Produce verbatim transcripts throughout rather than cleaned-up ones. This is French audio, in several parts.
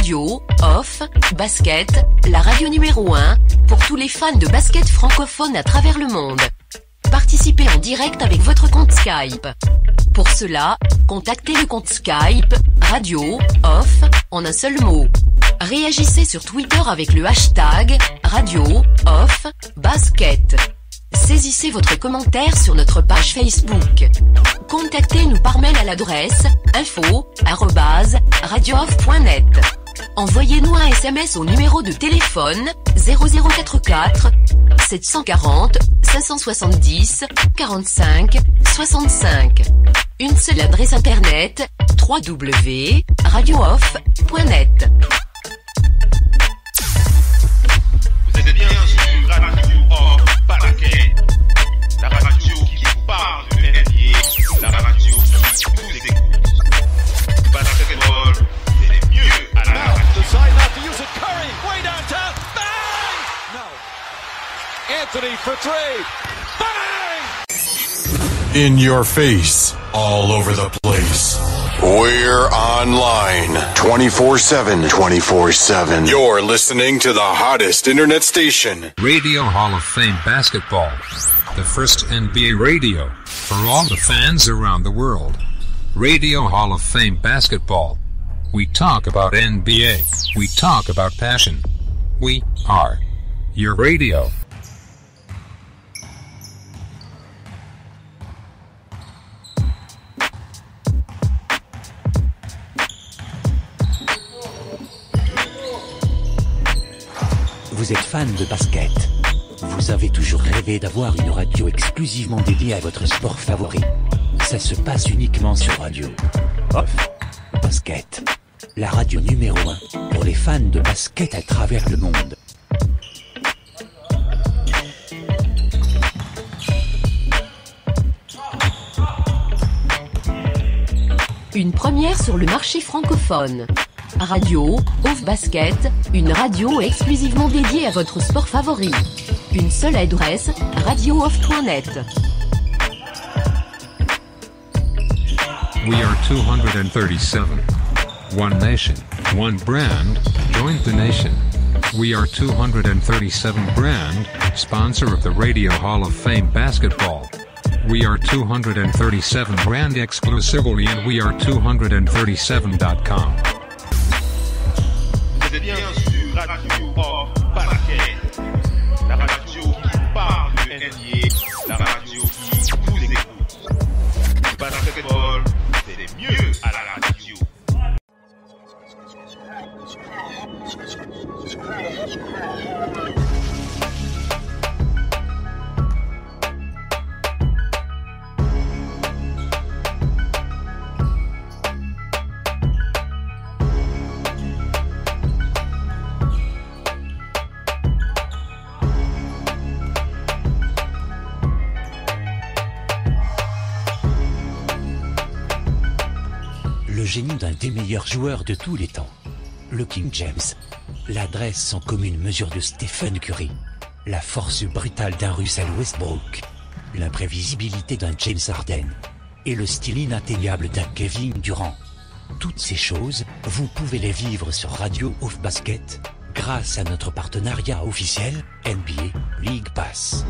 Radio, Off, Basket, la radio numéro un, pour tous les fans de basket francophone à travers le monde. Participez en direct avec votre compte Skype. Pour cela, contactez le compte Skype, Radio, Off, en un seul mot. Réagissez sur Twitter avec le hashtag, Radio, Off, Basket. Saisissez votre commentaire sur notre page Facebook. Contactez-nous par mail à l'adresse info arobase radiooff point net. Envoyez-nous un S M S au numéro de téléphone zéro zéro quatre-quatre sept cent quarante cinq cent soixante-dix quarante-cinq soixante-cinq. Une seule adresse internet w w w point radiooff point net. Vous êtes bien sur Radio Off Basket, la radio qui parle de N B A, la radio qui vous écoute. Basketball, c'est mieux à la radio. Decide not to use it. Curry, way downtown. Bang! No. Anthony for three. Bang! In your face, all over the place. We're online twenty-four seven, twenty-four seven. You're listening to the hottest internet station. Radio Hall of Fame Basketball. The first N B A radio for all the fans around the world. Radio Hall of Fame Basketball. We talk about N B A. We talk about passion. We are your radio. Vous êtes fan de basket. Vous avez toujours rêvé d'avoir une radio exclusivement dédiée à votre sport favori. Ça se passe uniquement sur Radio Off Basket, la radio numéro un pour les fans de basket à travers le monde. Une première sur le marché francophone. Radio Off Basket, une radio exclusivement dédiée à votre sport favori. Une seule adresse, radiooff point net. We are two hundred thirty-seven. One nation, one brand, join the nation. We are two hundred thirty-seven brand, sponsor of the Radio Hall of Fame Basketball. We are two hundred thirty-seven brand exclusively and we are two hundred thirty-seven dot com. Vous êtes bien sur Radio Off Basket, la radio qui parle de N B A, la radio qui vous écoute. Basketball, c'est mieux à la radio. Le génie d'un des meilleurs joueurs de tous les temps. Le King James. L'adresse sans commune mesure de Stephen Curry. La force brutale d'un Russell Westbrook. L'imprévisibilité d'un James Harden. Et le style inatteignable d'un Kevin Durant. Toutes ces choses, vous pouvez les vivre sur Radio Off Basket, grâce à notre partenariat officiel N B A League Pass.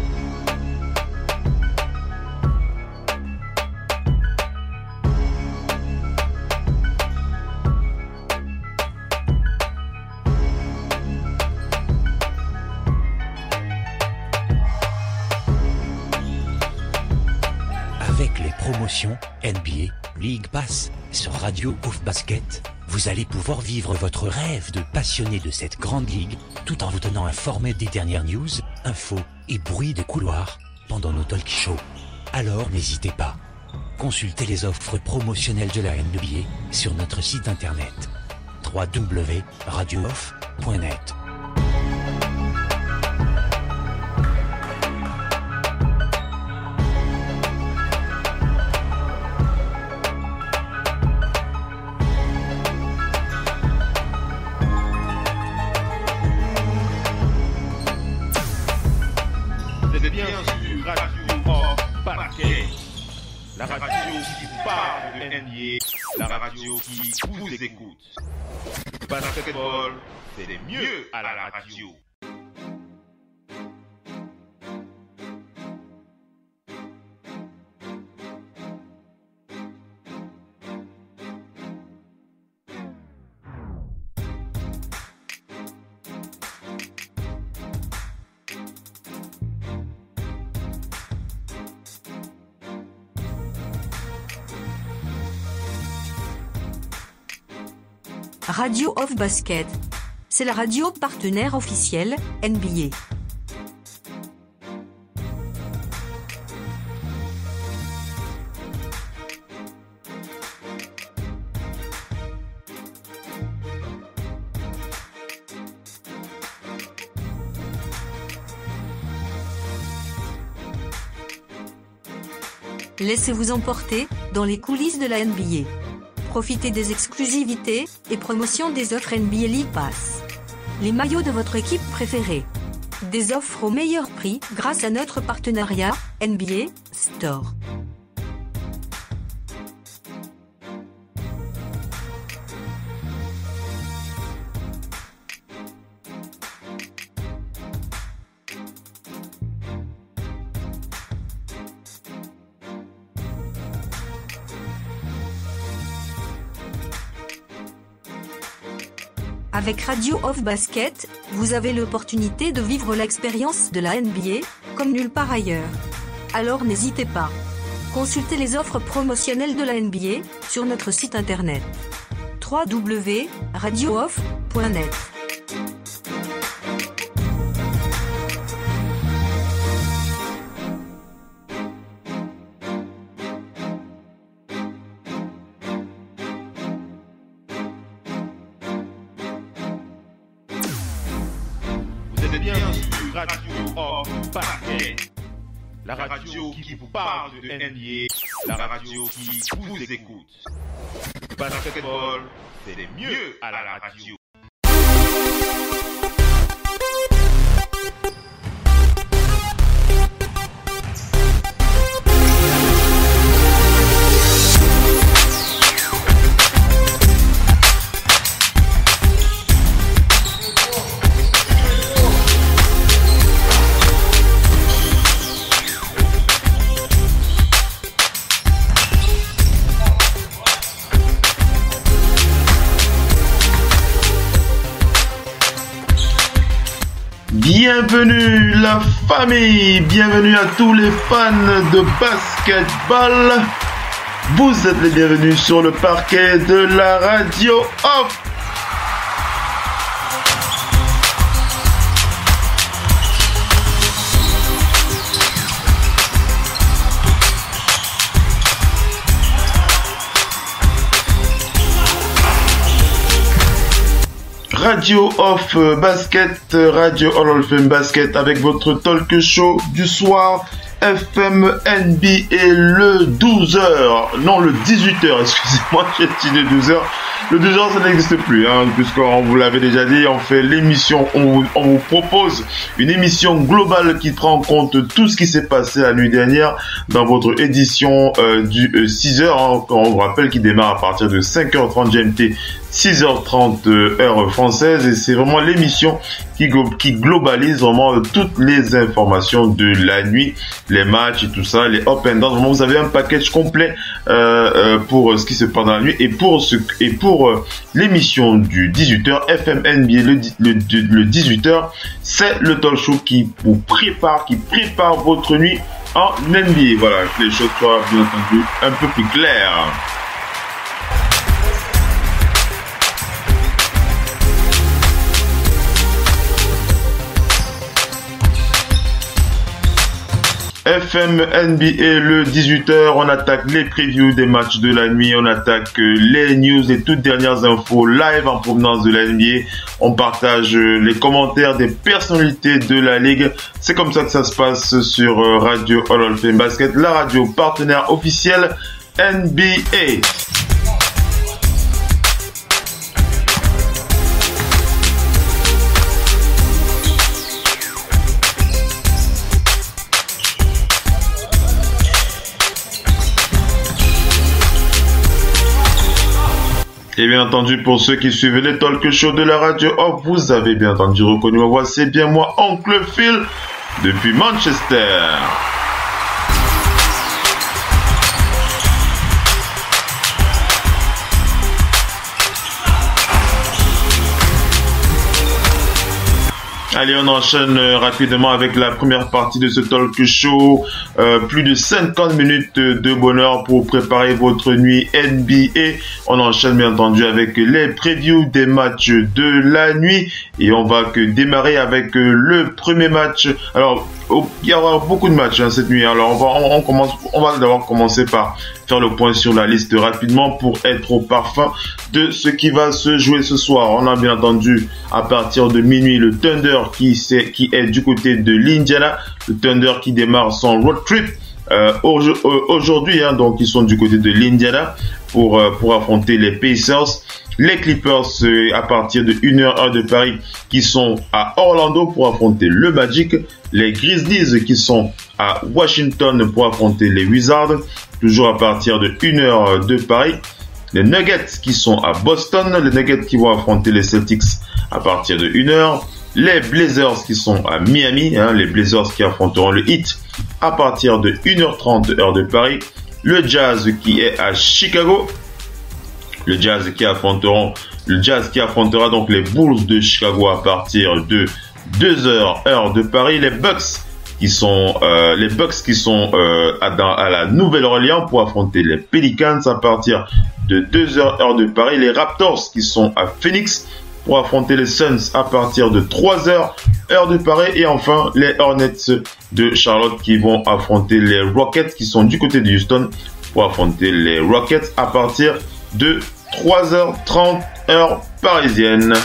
Avec les promotions N B A League Pass sur Radio Off Basket, vous allez pouvoir vivre votre rêve de passionné de cette grande ligue, tout en vous tenant informé des dernières news, infos et bruits de couloir pendant nos talk shows. Alors n'hésitez pas. Consultez les offres promotionnelles de la N B A sur notre site internet w w w point radiooff point net. Vous êtes bien sur Radio Off Basket, la radio qui parle de N B A, la radio qui vous écoute. Basketball, c'est mieux à la radio. Radio of Basket. C'est la radio partenaire officielle, N B A. Laissez-vous emporter dans les coulisses de la N B A. Profitez des exclusivités et promotions des offres N B A League Pass. Les maillots de votre équipe préférée. Des offres au meilleur prix grâce à notre partenariat N B A Store. Avec Radio of Basket, vous avez l'opportunité de vivre l'expérience de la N B A, comme nulle part ailleurs. Alors n'hésitez pas. Consultez les offres promotionnelles de la N B A sur notre site internet w w w point radio off point net. Radio of Basket, la radio qui vous parle de N B A, la radio qui vous écoute. Basketball, c'est mieux à la radio. Bienvenue la famille, bienvenue à tous les fans de basketball. Vous êtes les bienvenus sur le parquet de la radio off. Radio of Basket, Radio Hall of Fame Basket avec votre talk show du soir F M N B A le douze heures, non le dix-huit heures, excusez-moi, j'ai dit le douze heures. Le douze heures ça n'existe plus, hein, puisqu'on vous l'avait déjà dit, on fait l'émission, on vous, on vous propose une émission globale qui prend en compte tout ce qui s'est passé la nuit dernière dans votre édition euh, du euh, six heures, hein, on vous rappelle qu'il démarre à partir de cinq heures trente G M T, six heures trente euh, heure française, et c'est vraiment l'émission qui, qui globalise vraiment toutes les informations de la nuit, les matchs et tout ça, les up and down. Vraiment, vous avez un package complet euh, euh, pour ce qui se passe dans la nuit, et pour ce et pour euh, l'émission du dix-huit heures F M N B A le, le, le dix-huit heures, c'est le talk show qui vous prépare, qui prépare votre nuit en N B A. Voilà, que les choses soient bien entendu un peu plus claires. F M N B A le dix-huit heures, on attaque les previews des matchs de la nuit, on attaque les news, les toutes dernières infos live en provenance de la N B A, on partage les commentaires des personnalités de la ligue. C'est comme ça que ça se passe sur Radio Hall of Fame Basket, la radio partenaire officielle N B A. Et bien entendu, pour ceux qui suivent les talk shows de la radio Off, vous avez bien entendu reconnu ma voix, c'est bien moi, Oncle Phil, depuis Manchester. Allez, on enchaîne euh, rapidement avec la première partie de ce talk show. Euh, plus de cinquante minutes de bonheur pour préparer votre nuit N B A. On enchaîne bien entendu avec les previews des matchs de la nuit. Et on va que démarrer avec euh, le premier match. Alors, oh, il y aura beaucoup de matchs hein, cette nuit. Alors, on va, on, on commence, on va d'abord commencer par faire le point sur la liste rapidement pour être au parfum de ce qui va se jouer ce soir. On a bien entendu à partir de minuit le Thunder qui, est, qui est du côté de l'Indiana. Le Thunder qui démarre son road trip euh, aujourd'hui. Hein, donc ils sont du côté de l'Indiana pour, euh, pour affronter les Pacers. Les Clippers euh, à partir de une heure de Paris qui sont à Orlando pour affronter le Magic. Les Grizzlies qui sont à Washington pour affronter les Wizards. Toujours à partir de une heure de Paris. Les Nuggets qui sont à Boston. Les Nuggets qui vont affronter les Celtics à partir de une heure. Les Blazers qui sont à Miami. Hein, les Blazers qui affronteront le Heat à partir de une heure trente heure de Paris. Le Jazz qui est à Chicago. Le Jazz qui affronteront, le Jazz qui affrontera donc les Bulls de Chicago à partir de deux heures heure de Paris. Les Bucks qui sont euh, les Bucks qui sont euh, à, dans, à la Nouvelle-Orléans pour affronter les Pelicans à partir de deux heures heure de Paris. Les Raptors qui sont à Phoenix pour affronter les Suns à partir de trois heures heure de Paris. Et enfin les Hornets de Charlotte qui vont affronter les Rockets qui sont du côté de Houston pour affronter les Rockets à partir de trois heures trente heure parisienne.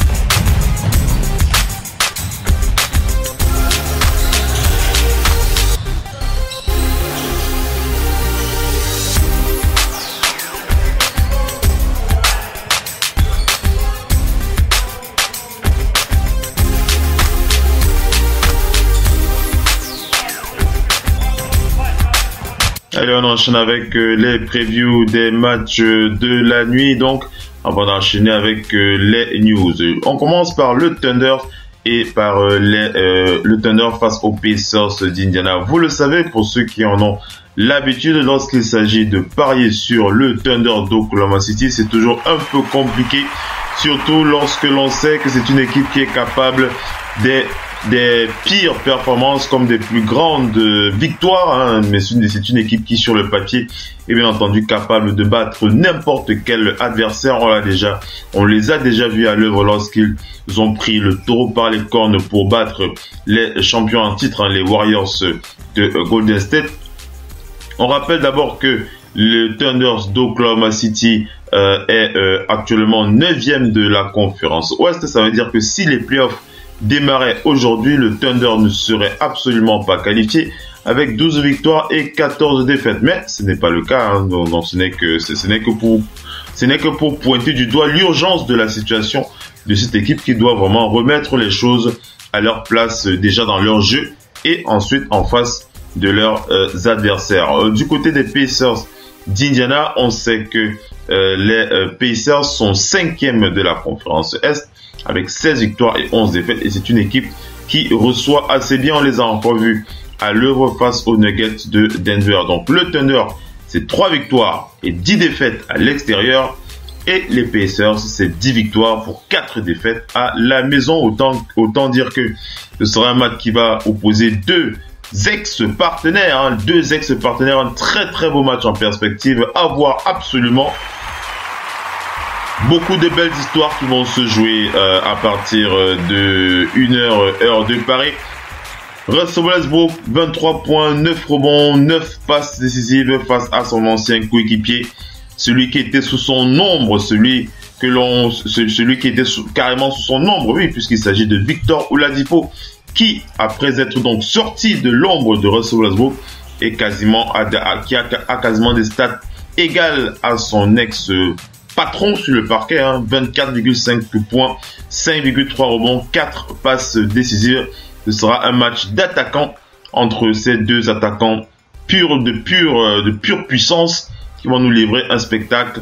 Allez, on enchaîne avec euh, les previews des matchs euh, de la nuit. Donc, on va enchaîner avec euh, les news. On commence par le Thunder et par euh, les, euh, le Thunder face aux Pacers d'Indiana. Vous le savez, pour ceux qui en ont l'habitude, lorsqu'il s'agit de parier sur le Thunder d'Oklahoma City, c'est toujours un peu compliqué. Surtout lorsque l'on sait que c'est une équipe qui est capable des des pires performances comme des plus grandes victoires, hein, mais c'est une, c'est une équipe qui sur le papier est bien entendu capable de battre n'importe quel adversaire. On l'a déjà, on les a déjà vus à l'œuvre lorsqu'ils ont pris le taureau par les cornes pour battre les champions en titre, hein, les Warriors de Golden State. On rappelle d'abord que le Thunder d'Oklahoma City euh, est euh, actuellement neuvième de la conférence Ouest. Ça veut dire que si les playoffs démarrait aujourd'hui, le Thunder ne serait absolument pas qualifié avec douze victoires et quatorze défaites. Mais ce n'est pas le cas, hein, donc, donc ce n'est que ce, ce n'est que pour ce n'est que pour pointer du doigt l'urgence de la situation de cette équipe qui doit vraiment remettre les choses à leur place euh, déjà dans leur jeu et ensuite en face de leurs euh, adversaires. Euh, du côté des Pacers d'Indiana, on sait que euh, les euh, Pacers sont cinquième de la conférence Est avec seize victoires et onze défaites. Et c'est une équipe qui reçoit assez bien. On les a encore vus à l'œuvre face aux Nuggets de Denver. Donc le Thunder, c'est trois victoires et dix défaites à l'extérieur. Et les Pacers, c'est dix victoires pour quatre défaites à la maison. Autant, autant dire que ce sera un match qui va opposer deux ex-partenaires. Hein, deux ex-partenaires, un très très beau match en perspective à voir absolument. Beaucoup de belles histoires qui vont se jouer euh, à partir de une heure heure de Paris. Russell Westbrook, vingt-trois points, neuf rebonds, neuf passes décisives face à son ancien coéquipier. Celui qui était sous son ombre, celui que l'on, celui qui était sous, carrément sous son ombre, oui, puisqu'il s'agit de Victor Oladipo, qui, après être donc sorti de l'ombre de Russell Westbrook, est quasiment, a, qui a, a quasiment des stats égales à son ex patron sur le parquet, hein, vingt-quatre virgule cinq points, cinq virgule trois rebonds, quatre passes décisives. Ce sera un match d'attaquants entre ces deux attaquants purs de pure, de pure puissance qui vont nous livrer un spectacle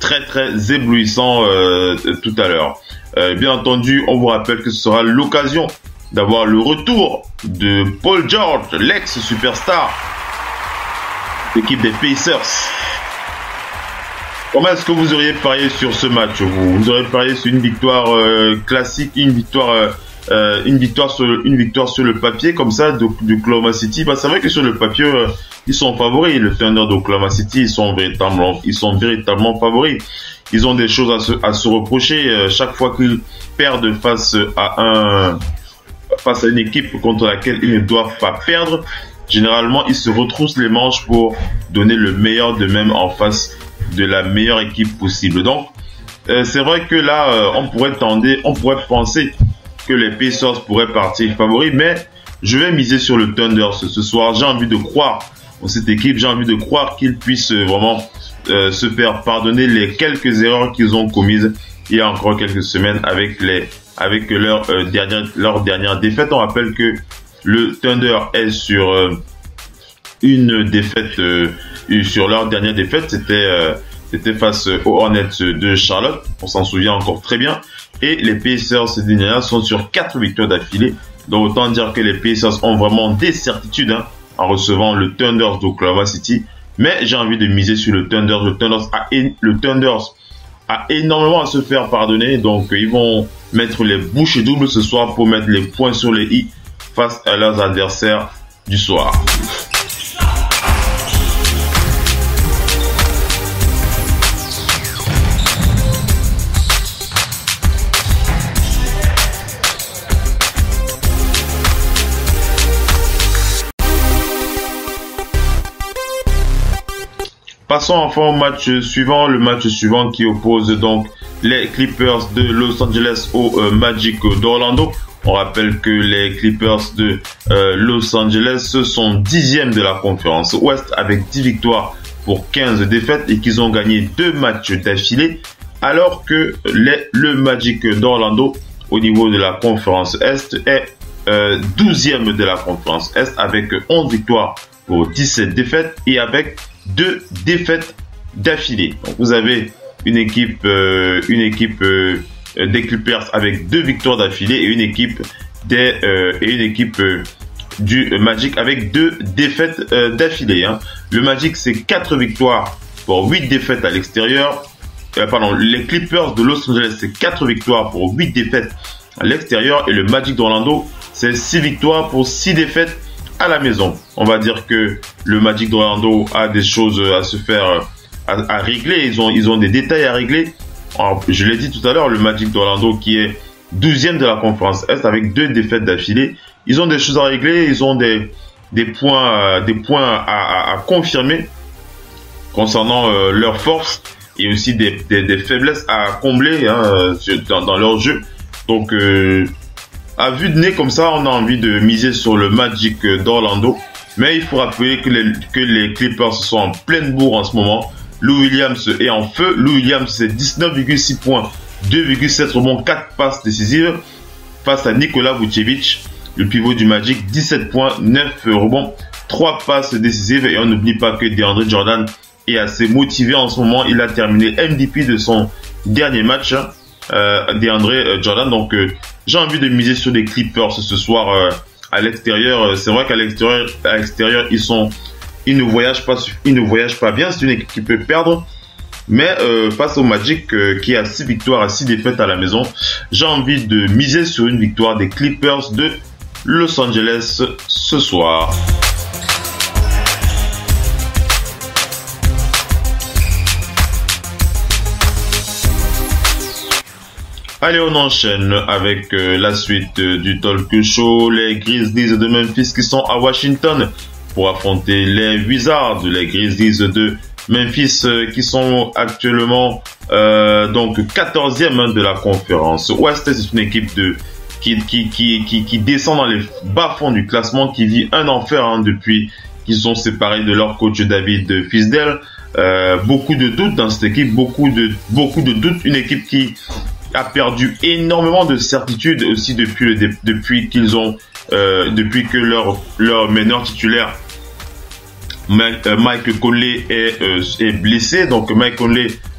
très très éblouissant euh, tout à l'heure. Euh, bien entendu, on vous rappelle que ce sera l'occasion d'avoir le retour de Paul George, l'ex-superstar d'équipe des Pacers. Comment est-ce que vous auriez parié sur ce match, vous, vous auriez parié sur une victoire euh, classique, une victoire, euh, euh, une victoire sur, une victoire sur le papier comme ça de, de Oklahoma City. Bah, c'est vrai que sur le papier, euh, ils sont favoris. Le Thunder d'Oklahoma City, ils sont véritablement, ils sont véritablement favoris. Ils ont des choses à se, à se reprocher euh, chaque fois qu'ils perdent face à un, face à une équipe contre laquelle ils ne doivent pas perdre. Généralement, ils se retroussent les manches pour donner le meilleur d'eux-mêmes en face de la meilleure équipe possible. Donc, euh, c'est vrai que là, euh, on pourrait tendre, on pourrait penser que les Pacers pourraient partir favoris, mais je vais miser sur le Thunder ce, ce soir. J'ai envie de croire en cette équipe, j'ai envie de croire qu'ils puissent euh, vraiment euh, se faire pardonner les quelques erreurs qu'ils ont commises il y a encore quelques semaines avec les, avec leur euh, dernière, leur dernière défaite. On rappelle que le Thunder est sur euh, une défaite, euh, sur leur dernière défaite, c'était euh, c'était face aux Hornets de Charlotte, on s'en souvient encore très bien. Et les Pacers ces dernières sont sur quatre victoires d'affilée. Donc autant dire que les Pacers ont vraiment des certitudes hein, en recevant le Thunder d'Oklahoma City. Mais j'ai envie de miser sur le Thunder. Le Thunder a, le Thunder a énormément à se faire pardonner. Donc ils vont mettre les bouchées doubles ce soir pour mettre les points sur les i face à leurs adversaires du soir. Passons enfin au match suivant, le match suivant qui oppose donc les Clippers de Los Angeles au euh, Magic d'Orlando. On rappelle que les Clippers de euh, Los Angeles sont dixièmes de la conférence Ouest avec dix victoires pour quinze défaites et qu'ils ont gagné deux matchs d'affilée, alors que les, le Magic d'Orlando au niveau de la conférence Est est euh, douzième de la conférence Est avec onze victoires pour dix-sept défaites et avec deux défaites d'affilée. Donc vous avez une équipe, euh, une équipe euh, des Clippers avec deux victoires d'affilée et une équipe des euh, et une équipe euh, du Magic avec deux défaites euh, d'affilée. Hein. Le Magic c'est quatre victoires pour huit défaites à l'extérieur. Euh, pardon, les Clippers de Los Angeles c'est quatre victoires pour huit défaites à l'extérieur et le Magic d'Orlando c'est six victoires pour six défaites à la maison. On va dire que le Magic d'Orlando a des choses à se faire, à, à régler. Ils ont, ils ont des détails à régler. Alors, je l'ai dit tout à l'heure, le Magic d'Orlando qui est douzième de la conférence Est avec deux défaites d'affilée. Ils ont des choses à régler. Ils ont des, des points, des points à, à, à confirmer concernant euh, leurs forces et aussi des, des, des faiblesses à combler hein, dans, dans leur jeu. Donc, euh, à vue de nez comme ça, on a envie de miser sur le Magic d'Orlando. Mais il faut rappeler que les, que les Clippers sont en pleine bourre en ce moment. Lou Williams est en feu. Lou Williams, c'est dix-neuf virgule six points, deux virgule sept rebonds, quatre passes décisives. Face à Nikola Vucevic, le pivot du Magic, dix-sept points, neuf rebonds, trois passes décisives. Et on n'oublie pas que DeAndre Jordan est assez motivé en ce moment. Il a terminé M V P de son dernier match. Euh, DeAndre Jordan. Donc, euh, j'ai envie de miser sur des Clippers ce soir euh, à l'extérieur. C'est vrai qu'à l'extérieur, à l'extérieur, ils sont, ils ne voyagent pas, ils ne voyagent pas bien. C'est une équipe qui peut perdre, mais euh, face au Magic euh, qui a six victoires à six défaites à la maison, j'ai envie de miser sur une victoire des Clippers de Los Angeles ce soir. Allez, on enchaîne avec euh, la suite euh, du talk show. Les Grizzlies de Memphis qui sont à Washington pour affronter les Wizards. Les Grizzlies de Memphis euh, qui sont actuellement euh, donc quatorzième de la conférence Ouest. C'est une équipe de qui, qui, qui, qui, qui descend dans les bas-fonds du classement, qui vit un enfer hein, depuis qu'ils sont séparés de leur coach David Fizdale. Euh, beaucoup de doutes dans cette équipe, beaucoup de, beaucoup de doutes. Une équipe qui a perdu énormément de certitudes aussi depuis le depuis qu'ils ont euh, depuis que leur leur meneur titulaire Mike, euh, Mike Conley est, euh, est blessé. Donc Mike Conley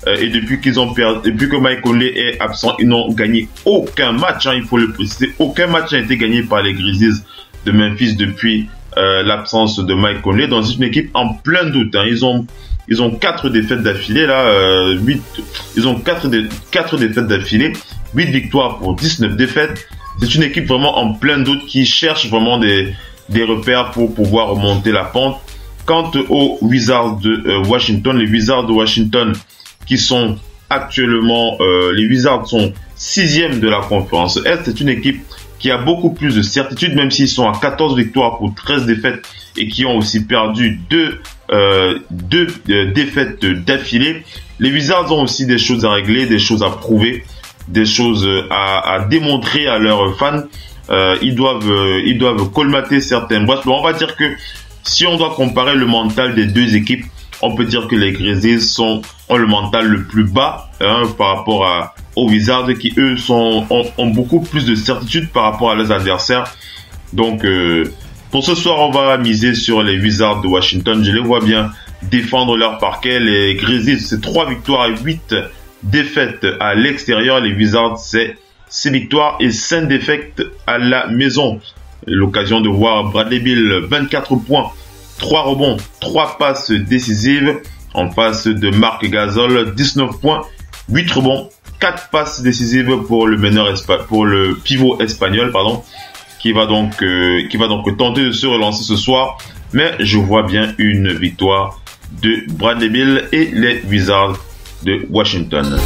Euh, et depuis qu'ils ont perdu, depuis que Mike Conley est absent, ils n'ont gagné aucun match. Hein, il faut le préciser. Aucun match n'a été gagné par les Grizzlies de Memphis depuis euh, l'absence de Mike Conley. Donc c'est une équipe en plein doute. Hein. Ils ont ils ont quatre défaites d'affilée là. Euh, huit, ils ont quatre dé, quatre défaites d'affilée. huit victoires pour dix-neuf défaites. C'est une équipe vraiment en plein doute qui cherche vraiment des des repères pour pouvoir remonter la pente. Quant aux Wizards de euh, Washington, les Wizards de Washington qui sont actuellement, euh, les Wizards sont sixième de la conférence Est. C'est une équipe qui a beaucoup plus de certitude, même s'ils sont à quatorze victoires pour treize défaites et qui ont aussi perdu deux, euh, deux euh, défaites d'affilée. Les Wizards ont aussi des choses à régler, des choses à prouver, des choses à, à démontrer à leurs fans. Euh, ils doivent, euh, ils doivent colmater certaines brèches. Bon, on va dire que si on doit comparer le mental des deux équipes, on peut dire que les Grizzlies sont, ont le mental le plus bas hein, par rapport à, aux Wizards qui, eux, sont, ont, ont beaucoup plus de certitude par rapport à leurs adversaires. Donc, euh, pour ce soir, on va miser sur les Wizards de Washington. Je les vois bien défendre leur parquet. Les Grizzlies, c'est trois victoires et huit défaites à l'extérieur. Les Wizards, c'est six victoires et cinq défaites à la maison. L'occasion de voir Bradley Beal, vingt-quatre points, trois rebonds, trois passes décisives. En face de Marc Gasol, dix-neuf points, huit rebonds, quatre passes décisives pour le meneur pour le pivot espagnol, pardon, qui va donc euh, qui va donc tenter de se relancer ce soir. Mais je vois bien une victoire de Bradley Beal et les Wizards de Washington.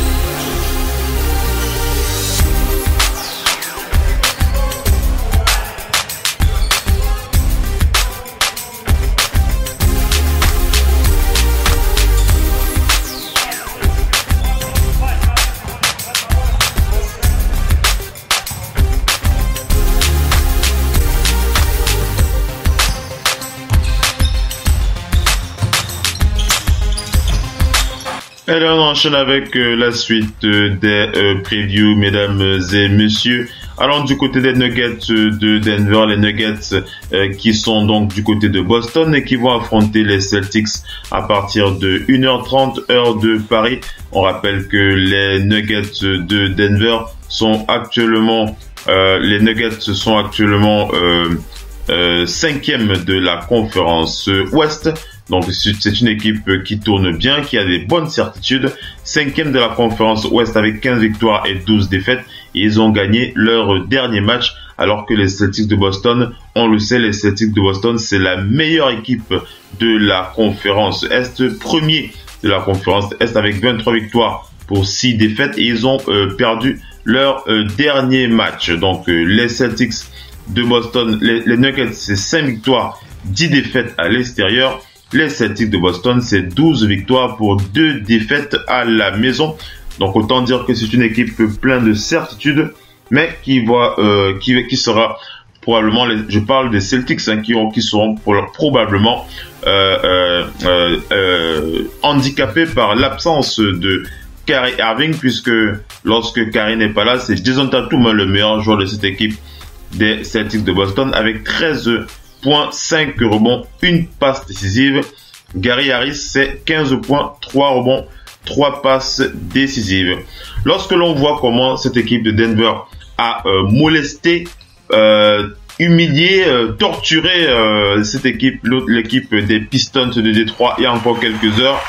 Et là, on enchaîne avec euh, la suite euh, des euh, previews, mesdames et messieurs. Allons du côté des Nuggets de Denver, les Nuggets euh, qui sont donc du côté de Boston et qui vont affronter les Celtics à partir de une heure trente, heure de Paris. On rappelle que les Nuggets de Denver sont actuellement, euh, les Nuggets sont actuellement euh, euh, cinquième de la conférence Ouest. Donc c'est une équipe qui tourne bien, qui a des bonnes certitudes. Cinquième de la conférence Ouest avec quinze victoires et douze défaites. Et ils ont gagné leur dernier match alors que les Celtics de Boston, on le sait, les Celtics de Boston, c'est la meilleure équipe de la conférence Est. Premier de la conférence Est avec vingt-trois victoires pour six défaites. Et ils ont euh, perdu leur euh, dernier match. Donc euh, les Celtics de Boston, les, les Nuggets, c'est cinq victoires, dix défaites à l'extérieur. Les Celtics de Boston, c'est douze victoires pour deux défaites à la maison. Donc autant dire que c'est une équipe pleine de certitudes, mais qui va, euh, qui, qui sera probablement, les, je parle des Celtics, hein, qui, ont, qui seront pour, probablement euh, euh, euh, euh, handicapés par l'absence de Kyrie Irving, puisque lorsque Kyrie n'est pas là, c'est Jason Tatum, le meilleur joueur de cette équipe des Celtics de Boston, avec treize points, cinq rebonds, une passe décisive. Gary Harris, c'est quinze points, trois rebonds, trois passes décisives. Lorsque l'on voit comment cette équipe de Denver a euh, molesté, euh, humilié, euh, torturé euh, cette équipe, l'équipe des Pistons de Détroit il y a encore quelques heures,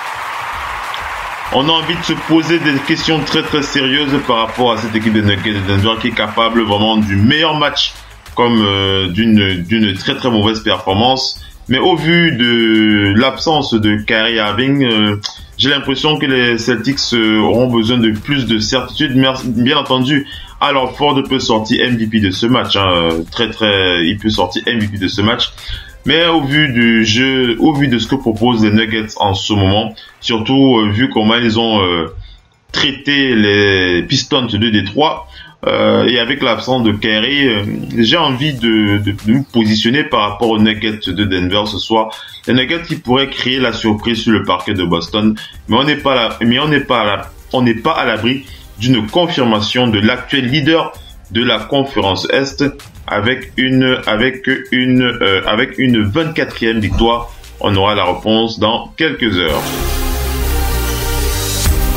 on a envie de se poser des questions très très sérieuses par rapport à cette équipe de Nuggets de Denver qui est capable vraiment du meilleur match comme euh, d'une d'une très très mauvaise performance. Mais au vu de l'absence de Kyrie Irving, euh, j'ai l'impression que les Celtics euh, auront besoin de plus de certitude. Bien entendu, alors Ford peut sortir M V P de ce match, hein, très très, il peut sortir M V P de ce match. Mais au vu du jeu, au vu de ce que proposent les Nuggets en ce moment, surtout euh, vu comment ils ont euh, traité les Pistons de Détroit, Euh, et avec l'absence de Kyrie, euh, j'ai envie de, de, de me positionner par rapport aux Nuggets de Denver ce soir. Les Nuggets qui pourraient créer la surprise sur le parquet de Boston, mais on n'est pas là, mais on n'est pas là, on n'est pas à l'abri d'une confirmation de l'actuel leader de la conférence Est avec une avec une euh, avec une vingt-quatrième victoire. On aura la réponse dans quelques heures.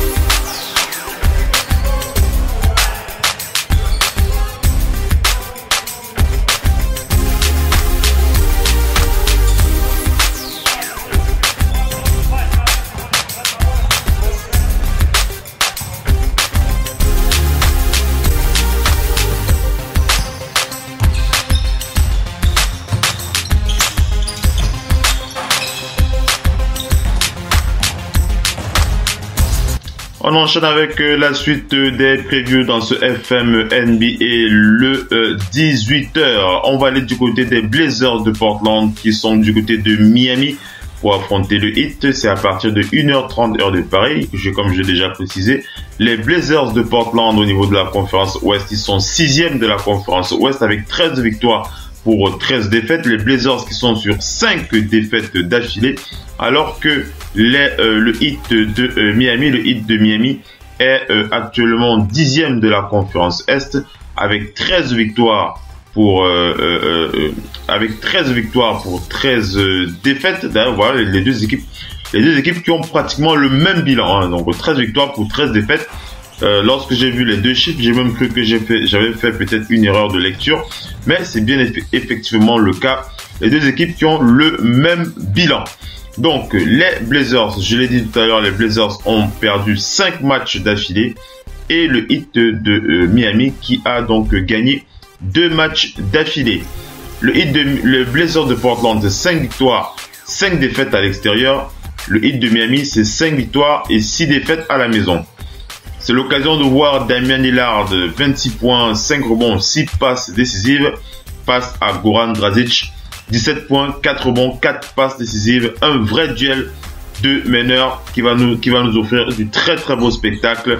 On enchaîne avec euh, la suite euh, des previews dans ce F M N B A le euh, dix-huit heures. On va aller du côté des Blazers de Portland qui sont du côté de Miami pour affronter le Heat. C'est à partir de une heure trente heure de Paris. Je, comme j'ai déjà précisé, les Blazers de Portland au niveau de la conférence Ouest, ils sont sixième de la conférence Ouest avec treize victoires pour treize défaites. Les Blazers qui sont sur cinq défaites d'affilée, alors que les, euh, le Heat de euh, Miami, le Heat de Miami est euh, actuellement dixième de la conférence Est avec treize victoires pour euh, euh, euh, avec treize victoires pour treize euh, défaites. D'ailleurs, voilà les deux équipes, les deux équipes qui ont pratiquement le même bilan, hein, donc treize victoires pour treize défaites. Euh, lorsque j'ai vu les deux chiffres, j'ai même cru que j'ai fait, j'avais fait peut-être une erreur de lecture, mais c'est bien eff- effectivement le cas. Les deux équipes qui ont le même bilan. Donc, les Blazers, je l'ai dit tout à l'heure, les Blazers ont perdu cinq matchs d'affilée et le Heat de, de euh, Miami qui a donc gagné deux matchs d'affilée. Le Heat de, le Blazers de Portland, c'est cinq victoires, cinq défaites à l'extérieur. Le Heat de Miami, c'est cinq victoires et six défaites à la maison. C'est l'occasion de voir Damian Lillard, vingt-six points, cinq rebonds, six passes décisives, face à Goran Dragic, dix-sept points, quatre rebonds, quatre passes décisives, un vrai duel de meneurs qui va nous, qui va nous offrir du très très beau spectacle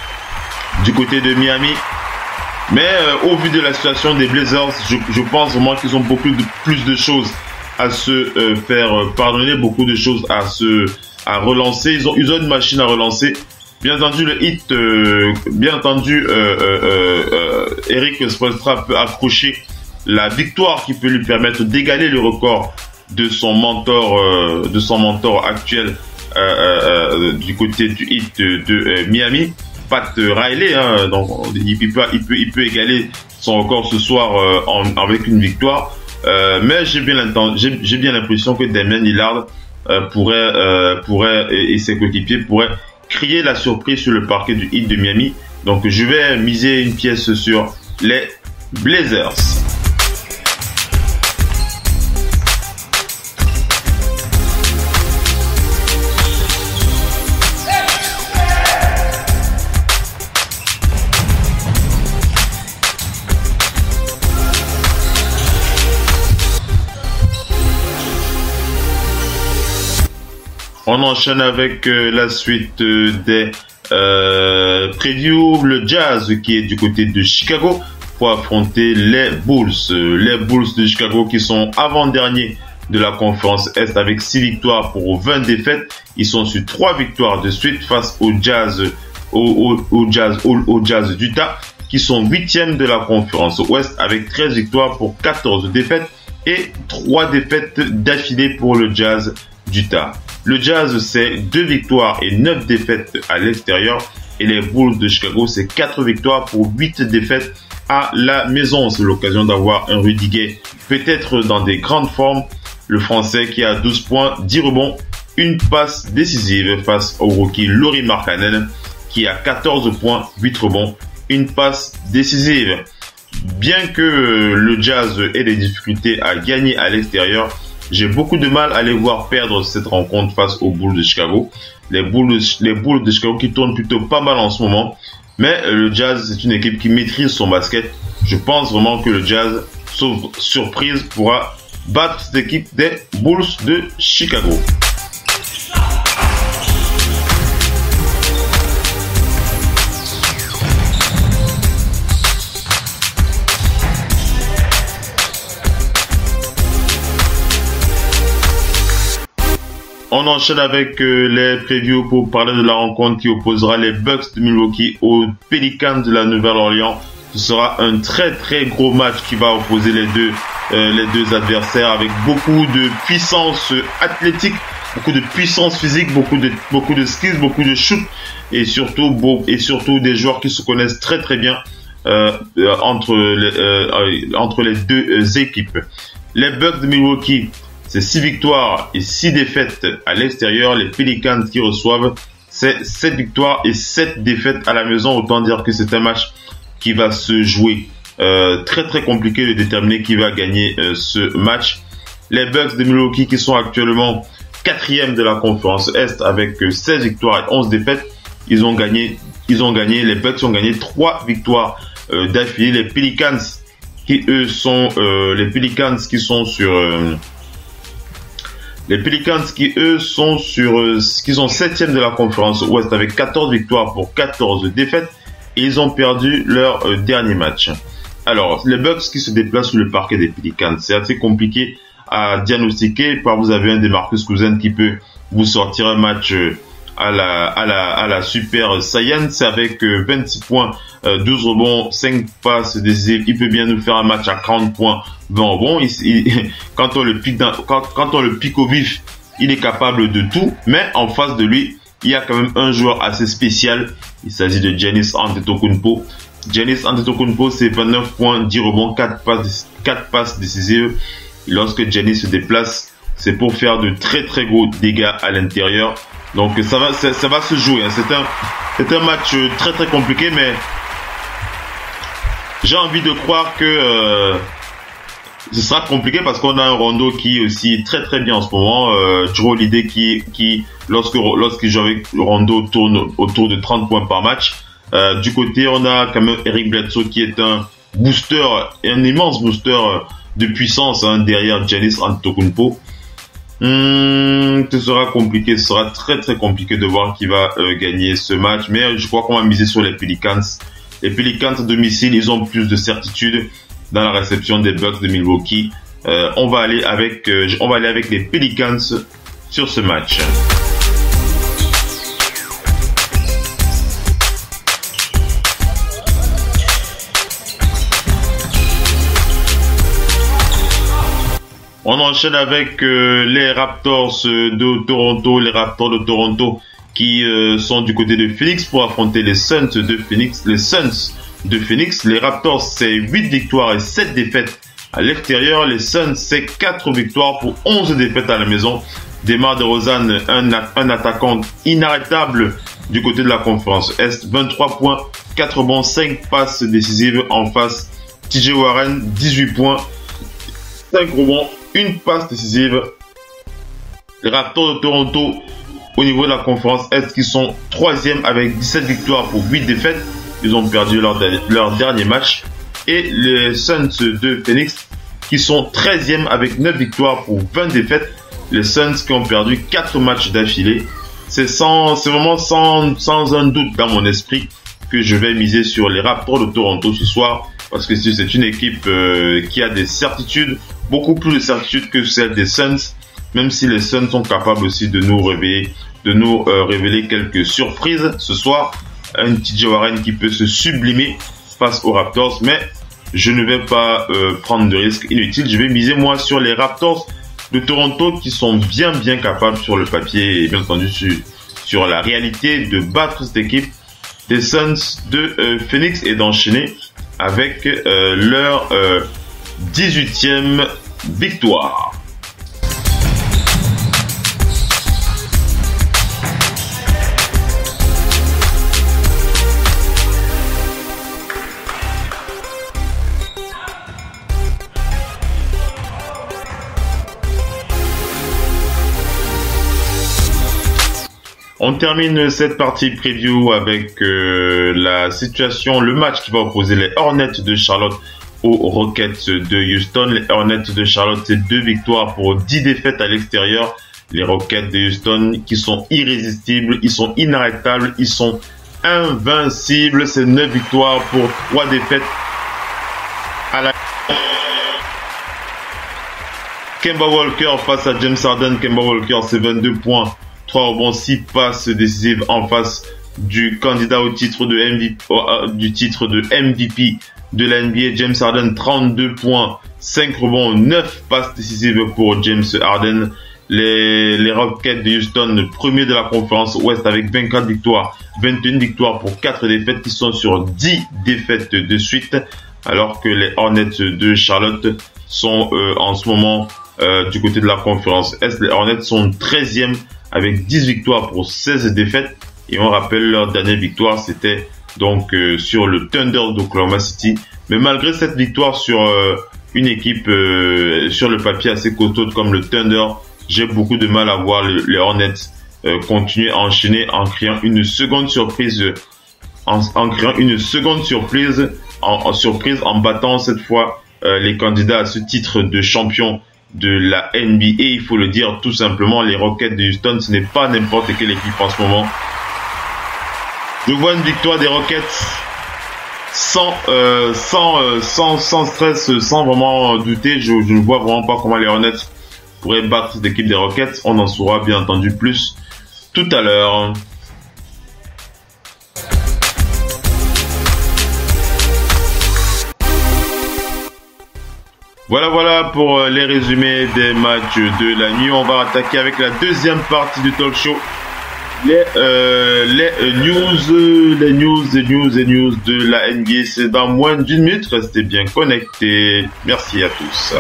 du côté de Miami. Mais euh, au vu de la situation des Blazers, je, je pense vraiment qu'ils ont beaucoup de, plus de choses à se euh, faire pardonner, beaucoup de choses à se à relancer. Ils ont, ils ont une machine à relancer. Bien entendu, le Heat, euh, bien entendu, euh, euh, euh, Eric Spoelstra peut accrocher la victoire qui peut lui permettre d'égaler le record de son mentor, euh, de son mentor actuel euh, euh, du côté du Heat de, de euh, Miami, Pat Riley. Hein, donc, il peut, il peut, il peut égaler son record ce soir euh, en, avec une victoire. Euh, mais j'ai bien l'impression, j'ai, j'ai bien l'impression que Damian Lillard euh, pourrait, euh, pourrait et, et ses coéquipiers pourraient crier la surprise sur le parquet du Heat de Miami. Donc je vais miser une pièce sur les Blazers. On enchaîne avec euh, la suite euh, des euh, previews. Le Jazz qui est du côté de Chicago pour affronter les Bulls. Euh, les Bulls de Chicago qui sont avant-derniers de la conférence Est avec six victoires pour vingt défaites. Ils sont sur trois victoires de suite face au Jazz, au, au, au Jazz, au, au Jazz d'Utah qui sont huitièmes de la conférence Ouest avec treize victoires pour quatorze défaites et trois défaites d'affilée pour le Jazz d'Utah. Le Jazz, c'est deux victoires et neuf défaites à l'extérieur. Et les Bulls de Chicago, c'est quatre victoires pour huit défaites à la maison. C'est l'occasion d'avoir un Rudy Gay peut-être dans des grandes formes. Le Français qui a douze points, dix rebonds, une passe décisive face au rookie Lauri Markkanen qui a quatorze points, huit rebonds, une passe décisive. Bien que le Jazz ait des difficultés à gagner à l'extérieur, j'ai beaucoup de mal à les voir perdre cette rencontre face aux Bulls de Chicago. Les Bulls de, les Bulls de Chicago qui tournent plutôt pas mal en ce moment. Mais le Jazz, c'est une équipe qui maîtrise son basket. Je pense vraiment que le Jazz, sauf surprise, pourra battre cette équipe des Bulls de Chicago. On enchaîne avec euh, les previews pour parler de la rencontre qui opposera les Bucks de Milwaukee aux Pelicans de la Nouvelle-Orléans. Ce sera un très très gros match qui va opposer les deux, euh, les deux adversaires avec beaucoup de puissance athlétique, beaucoup de puissance physique, beaucoup de, beaucoup de skills, beaucoup de shoot et surtout, beau, et surtout des joueurs qui se connaissent très très bien euh, entre, les, euh, entre les deux euh, équipes. Les Bucks de Milwaukee, c'est six victoires et six défaites à l'extérieur. Les Pelicans qui reçoivent, c'est sept victoires et sept défaites à la maison. Autant dire que c'est un match qui va se jouer. Euh, très très compliqué de déterminer qui va gagner euh, ce match. Les Bucks de Milwaukee qui sont actuellement quatrième de la conférence Est avec euh, seize victoires et onze défaites. ils ont gagné, ils ont gagné, les Bucks ont gagné trois victoires euh, d'affilée. Les Pelicans qui eux sont, euh, les Pelicans qui sont sur, euh, les Pelicans qui eux sont sur, euh, qui sont septième de la conférence Ouest avec quatorze victoires pour quatorze défaites. Et ils ont perdu leur euh, dernier match. Alors, les Bucks qui se déplacent sur le parquet des Pelicans, c'est assez compliqué à diagnostiquer, car vous avez un DeMarcus Cousins qui peut vous sortir un match à la à la à la Super Science avec vingt-six points, douze rebonds, cinq passes décisives. Il peut bien nous faire un match à quarante points, vingt rebonds. Il, il, quand on le pique dans, quand, quand on le pique au vif, il est capable de tout. Mais en face de lui, il y a quand même un joueur assez spécial. Il s'agit de Giannis Antetokounmpo. Giannis Antetokounmpo, c'est vingt-neuf points, dix rebonds, quatre passes, quatre passes décisives. Lorsque Giannis se déplace, c'est pour faire de très très gros dégâts à l'intérieur. Donc ça va, ça, ça va se jouer. Hein. C'est un, c'est un match très très compliqué, mais j'ai envie de croire que euh, ce sera compliqué parce qu'on a un Rondo qui est aussi très très bien en ce moment. Euh, Jrue Holiday qui, qui lorsque lorsqu'il joue avec Rondo tourne autour de trente points par match. Euh, du côté, on a quand même Eric Bledsoe qui est un booster, un immense booster de puissance hein, derrière Giannis Antetokounmpo. Hum, ce sera compliqué, ce sera très très compliqué de voir qui va euh, gagner ce match, mais je crois qu'on va miser sur les Pelicans. Les Pelicans à domicile, ils ont plus de certitude dans la réception des Bucks de Milwaukee. Euh, on va aller avec, euh, on va aller avec les Pelicans sur ce match. On enchaîne avec euh, les Raptors de Toronto, les Raptors de Toronto qui euh, sont du côté de Phoenix pour affronter les Suns de Phoenix. Les Suns de Phoenix, les Raptors c'est huit victoires et sept défaites à l'extérieur. Les Suns c'est quatre victoires pour onze défaites à la maison. DeMar DeRozan, un, un attaquant inarrêtable du côté de la conférence Est. vingt-trois points, quatre rebonds, cinq passes décisives en face. T J Warren, dix-huit points, cinq rebonds, une passe décisive. Les Raptors de Toronto au niveau de la conférence Est qui sont troisième avec dix-sept victoires pour huit défaites. Ils ont perdu leur, leur dernier match. Et les Suns de Phoenix qui sont treizième avec neuf victoires pour vingt défaites. Les Suns qui ont perdu quatre matchs d'affilée. C'est sans, c'est vraiment sans, sans un doute dans mon esprit que je vais miser sur les Raptors de Toronto ce soir. Parce que c'est une équipe euh, qui a des certitudes, beaucoup plus de certitudes que celle des Suns. Même si les Suns sont capables aussi de nous révéler, de nous euh, révéler quelques surprises ce soir. Un T J Warren qui peut se sublimer face aux Raptors. Mais je ne vais pas euh, prendre de risques inutiles. Je vais miser moi sur les Raptors de Toronto qui sont bien bien capables sur le papier et bien entendu sur, sur la réalité de battre cette équipe des Suns de euh, Phoenix et d'enchaîner avec euh, leur euh, dix-huitième victoire. On termine cette partie preview avec euh, la situation, le match qui va opposer les Hornets de Charlotte aux Rockets de Houston. Les Hornets de Charlotte, c'est deux victoires pour dix défaites à l'extérieur. Les Rockets de Houston qui sont irrésistibles, ils sont inarrêtables, ils sont invincibles. C'est neuf victoires pour trois défaites à la... Kemba Walker face à James Harden. Kemba Walker, c'est vingt-deux points. trois rebonds, six passes décisives en face du candidat au titre de M V P, euh, du titre de M V P de la N B A, James Harden, trente-deux points, cinq rebonds, neuf passes décisives pour James Harden. Les, les Rockets de Houston, premier de la conférence Ouest avec vingt-quatre victoires, vingt et une victoires pour quatre défaites qui sont sur dix défaites de suite, alors que les Hornets de Charlotte sont euh, en ce moment euh, du côté de la conférence Est. Les Hornets sont treizième avec dix victoires pour seize défaites. Et on rappelle leur dernière victoire, c'était donc euh, sur le Thunder d'Oklahoma City. Mais malgré cette victoire sur euh, une équipe euh, sur le papier assez costaud comme le Thunder, j'ai beaucoup de mal à voir les, les Hornets euh, continuer à enchaîner en créant une seconde surprise, euh, en, en créant une seconde surprise, en, en surprise en battant cette fois euh, les candidats à ce titre de champion de la N B A. Il faut le dire tout simplement, les Rockets de Houston, ce n'est pas n'importe quelle équipe en ce moment. Je vois une victoire des Rockets sans euh, sans, euh, sans sans stress, sans vraiment douter. Je, je ne vois vraiment pas comment les Hornets pourraient battre cette équipe des Rockets. On en saura bien entendu plus tout à l'heure. Voilà, voilà pour les résumés des matchs de la nuit. On va attaquer avec la deuxième partie du talk show. Les, euh, les news, les news, les news, les news de la N B A. C'est dans moins d'une minute. Restez bien connectés. Merci à tous.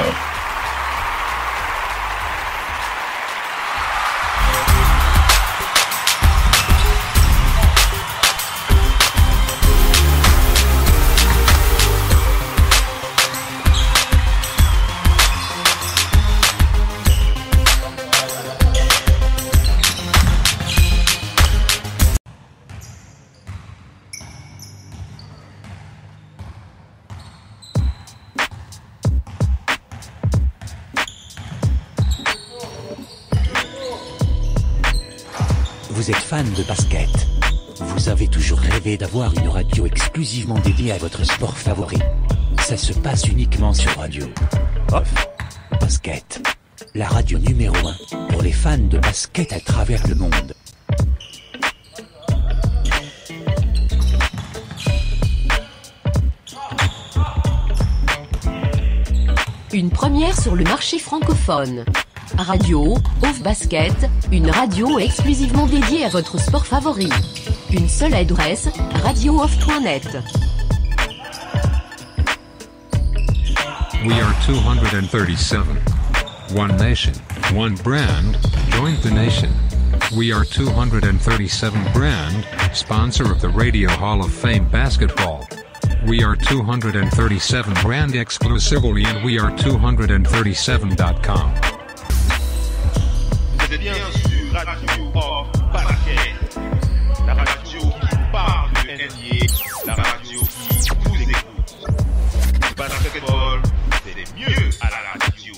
Vous êtes fan de basket. Vous avez toujours rêvé d'avoir une radio exclusivement dédiée à votre sport favori. Ça se passe uniquement sur Radio Off Basket, la radio numéro un pour les fans de basket à travers le monde. Une première sur le marché francophone. Radio Off Basket, une radio exclusivement dédiée à votre sport favori. Une seule adresse, radio off point net. We are two hundred thirty-seven. One nation, one brand, join the nation. We are two hundred thirty-seven brand, sponsor of the Radio Hall of Fame basketball. We are two hundred thirty-seven brand exclusively and we are two hundred thirty-seven dot com. Vous êtes bien sur Radio Off Basket, la radio qui parle de N B A, la radio qui vous écoute. Basketball, c'est mieux à la radio.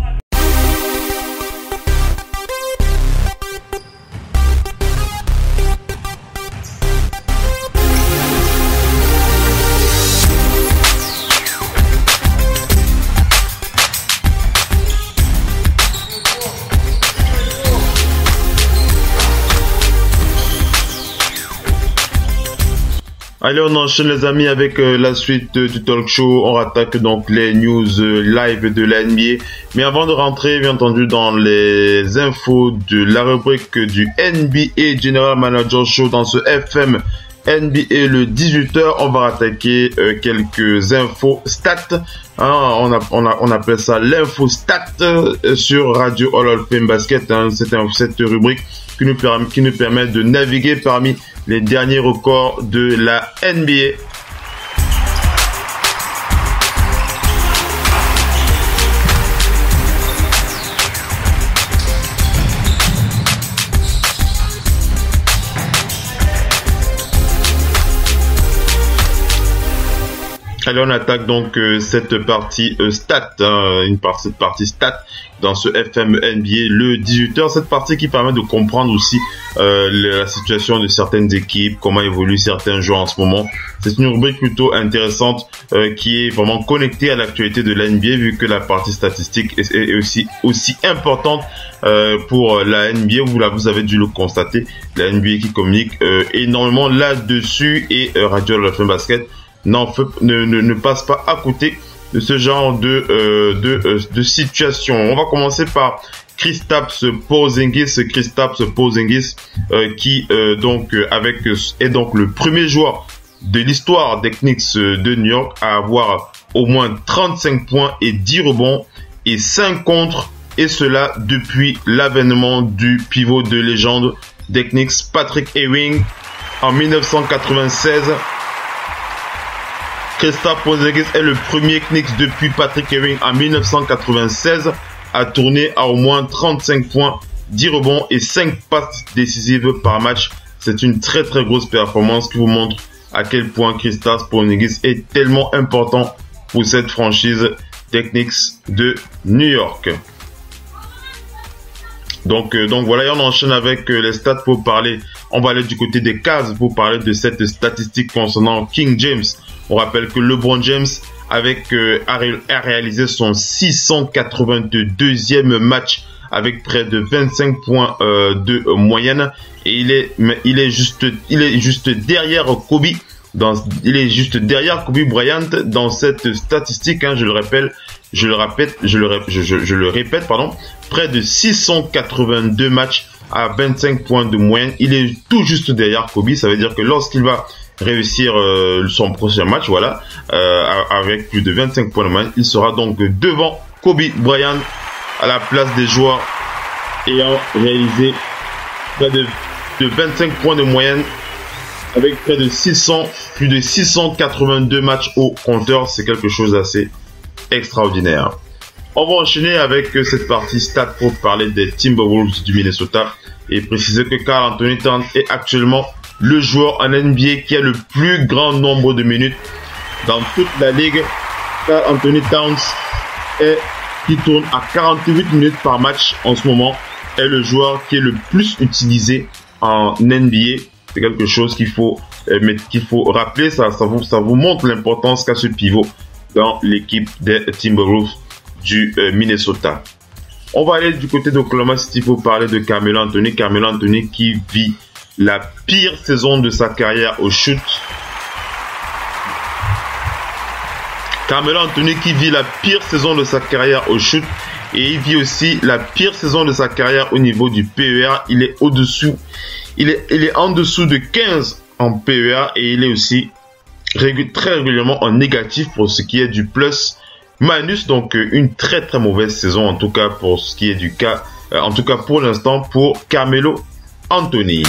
Allez, on enchaîne les amis avec euh, la suite euh, du talk show. On attaque donc les news euh, live de la N B A. Mais avant de rentrer, bien entendu, dans les infos de la rubrique du N B A General Manager Show dans ce F M N B A le dix-huit heures, on va attaquer euh, quelques infos stats. Hein, on, a, on, a, on appelle ça l'info stat euh, sur Radio Hall of Fame Basket. Hein, c'est un, cette rubrique qui nous, permet, qui nous permet de naviguer parmi les derniers records de la N B A. Allez, on attaque donc euh, cette partie euh, stat, hein, une part, cette partie stat dans ce F M N B A le dix-huit heures. Cette partie qui permet de comprendre aussi euh, la situation de certaines équipes, comment évoluent certains joueurs en ce moment. C'est une rubrique plutôt intéressante euh, qui est vraiment connectée à l'actualité de la N B A, vu que la partie statistique est, est aussi aussi importante euh, pour la N B A. Vous, là, vous avez dû le constater, la N B A qui communique euh, énormément là-dessus, et euh, Radio Hall of Fame Basket Non, ne, ne, ne passe pas à côté de ce genre de, euh, de, euh, de situation. On va commencer par Kristaps Porzingis, Kristaps Porzingis euh, qui euh, donc euh, avec est donc le premier joueur de l'histoire des Knicks de New York à avoir au moins trente-cinq points et dix rebonds et cinq contres, et cela depuis l'avènement du pivot de légende des Knicks, Patrick Ewing, en mille neuf cent quatre-vingt-seize. Kristaps Porzingis est le premier Knicks depuis Patrick Ewing en mille neuf cent quatre-vingt-seize à tourner à au moins trente-cinq points dix rebonds et cinq passes décisives par match. C'est une très très grosse performance qui vous montre à quel point Kristaps Porzingis est tellement important pour cette franchise des Knicks de New York. Donc, euh, donc voilà, et on enchaîne avec euh, les stats pour parler. On va aller du côté des Cavs pour parler de cette statistique concernant King James. On rappelle que LeBron James avec, euh, a, ré a réalisé son six cent quatre-vingt-deuxième match avec près de vingt-cinq points euh, de euh, moyenne. Et il est, il est juste, il est juste derrière Kobe. Dans, il est juste derrière Kobe Bryant dans cette statistique. Hein, je le rappelle, je le répète, je le, je, je, je le répète, pardon. Près de six cent quatre-vingt-deux matchs à vingt-cinq points de moyenne. Il est tout juste derrière Kobe. Ça veut dire que lorsqu'il va réussir euh, son prochain match, voilà, euh, avec plus de vingt-cinq points de moyenne, il sera donc devant Kobe Bryant à la place des joueurs ayant réalisé près de, de vingt-cinq points de moyenne avec près de six cents, plus de six cent quatre-vingt-deux matchs au compteur. C'est quelque chose d'assez extraordinaire. On va enchaîner avec cette partie stats pour parler des Timberwolves du Minnesota et préciser que Karl Anthony Towns est actuellement le joueur en N B A qui a le plus grand nombre de minutes dans toute la ligue. Karl Anthony Towns est, qui tourne à quarante-huit minutes par match en ce moment, est le joueur qui est le plus utilisé en N B A. C'est quelque chose qu'il faut, euh, qu'il faut rappeler. Ça, ça, vous, ça vous montre l'importance qu'a ce pivot dans l'équipe des Timberwolves du euh, Minnesota. On va aller du côté d'Oklahoma City pour parler de Carmelo Anthony. Carmelo Anthony qui vit la pire saison de sa carrière au shoot. Carmelo Anthony qui vit la pire saison de sa carrière au shoot. Et il vit aussi la pire saison de sa carrière au niveau du P E R. Il est au-dessous. Il est, il est en dessous de quinze en P E R. Et il est aussi rég- très régulièrement en négatif pour ce qui est du plus Manus, donc une très très mauvaise saison en tout cas pour ce qui est du cas, euh, en tout cas pour l'instant pour Carmelo Anthony.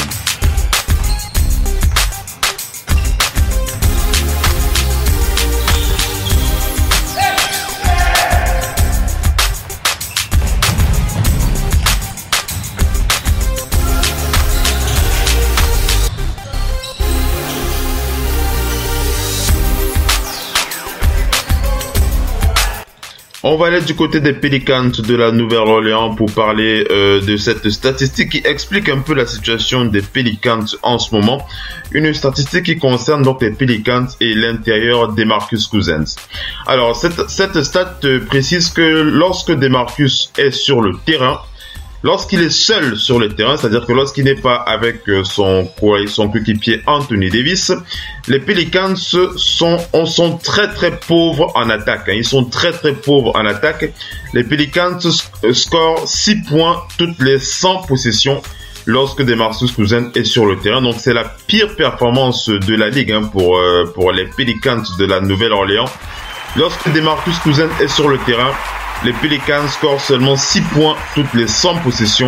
On va aller du côté des Pelicans de la Nouvelle-Orléans pour parler euh, de cette statistique qui explique un peu la situation des Pelicans en ce moment. Une statistique qui concerne donc les Pelicans et l'intérieur DeMarcus Cousins. Alors, cette, cette stat précise que lorsque DeMarcus est sur le terrain, lorsqu'il est seul sur le terrain, c'est-à-dire que lorsqu'il n'est pas avec son, son coéquipier Anthony Davis, les Pelicans sont, sont très très pauvres en attaque. Ils sont très très pauvres en attaque. Les Pelicans scorent six points toutes les cent possessions lorsque DeMarcus Cousins est sur le terrain. Donc c'est la pire performance de la ligue hein, pour, euh, pour les Pelicans de la Nouvelle-Orléans. Lorsque DeMarcus Cousins est sur le terrain, les Pelicans scorent seulement six points toutes les cent possessions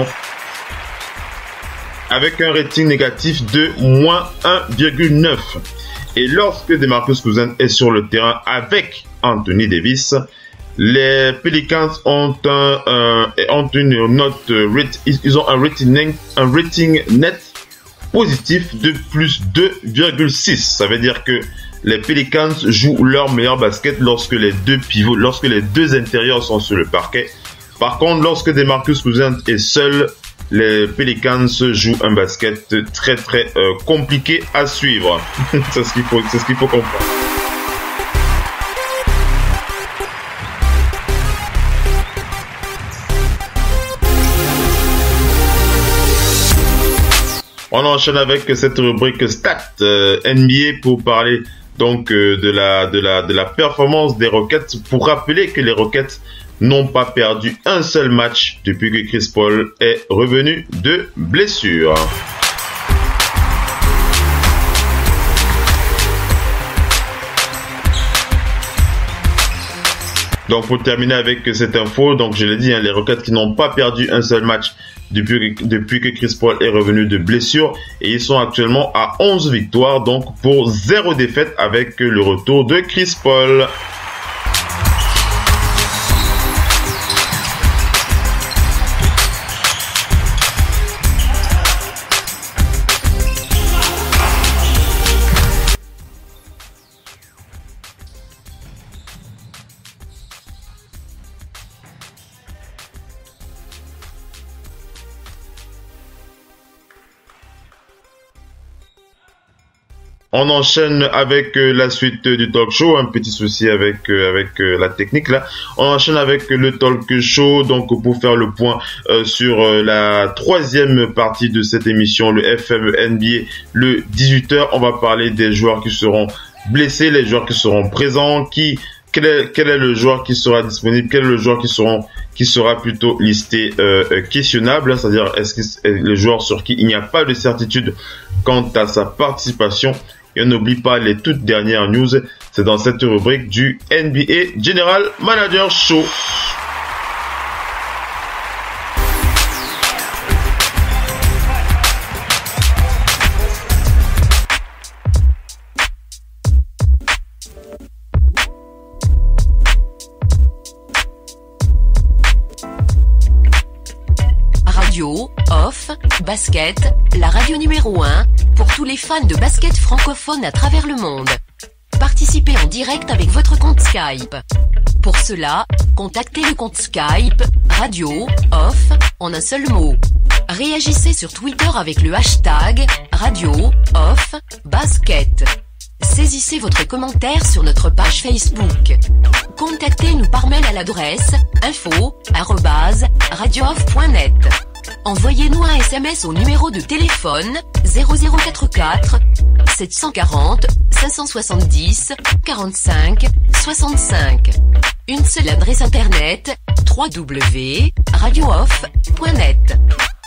avec un rating négatif de moins un virgule neuf. Et lorsque DeMarcus Cousins est sur le terrain avec Anthony Davis, les Pelicans ont, un, euh, ont une note, ils ont un rating, un rating net positif de plus deux virgule six. Ça veut dire que les Pelicans jouent leur meilleur basket lorsque les deux pivots, lorsque les deux intérieurs sont sur le parquet. Par contre, lorsque DeMarcus Cousins est seul, les Pelicans jouent un basket très très euh, compliqué à suivre. C'est ce qu'il faut, c'est ce qu'il faut comprendre. On enchaîne avec cette rubrique Stats euh, N B A pour parler donc euh, de la de la de la performance des Rockets, pour rappeler que les Rockets n'ont pas perdu un seul match depuis que Chris Paul est revenu de blessure. Donc pour terminer avec cette info, donc je l'ai dit, hein, les Rockets qui n'ont pas perdu un seul match depuis que, depuis que Chris Paul est revenu de blessure, et ils sont actuellement à onze victoires, donc pour zéro défaite avec le retour de Chris Paul. On enchaîne avec euh, la suite euh, du talk show, un petit souci avec euh, avec euh, la technique là. On enchaîne avec euh, le talk show, donc pour faire le point euh, sur euh, la troisième partie de cette émission, le F M N B A, le dix-huit heures. On va parler des joueurs qui seront blessés, les joueurs qui seront présents, qui quel est quel est le joueur qui sera disponible, quel est le joueur qui seront qui sera plutôt listé euh, questionnable, c'est-à-dire est-ce que les joueurs sur qui il n'y a pas de certitude quant à sa participation. Et on n'oublie pas les toutes dernières news, c'est dans cette rubrique du N B A General Manager Show. Radio, off, basket, la radio numéro un, pour tous les fans de basket francophone à travers le monde. Participez en direct avec votre compte Skype. Pour cela, contactez le compte Skype, radio, off, en un seul mot. Réagissez sur Twitter avec le hashtag, radio, off, basket. Saisissez votre commentaire sur notre page Facebook. Contactez-nous par mail à l'adresse info arobase radiooff point net. Envoyez-nous un S M S au numéro de téléphone zéro zéro quatre-quatre sept cent quarante cinq cent soixante-dix quarante-cinq soixante-cinq. Une seule adresse internet w w w point radiooff point net.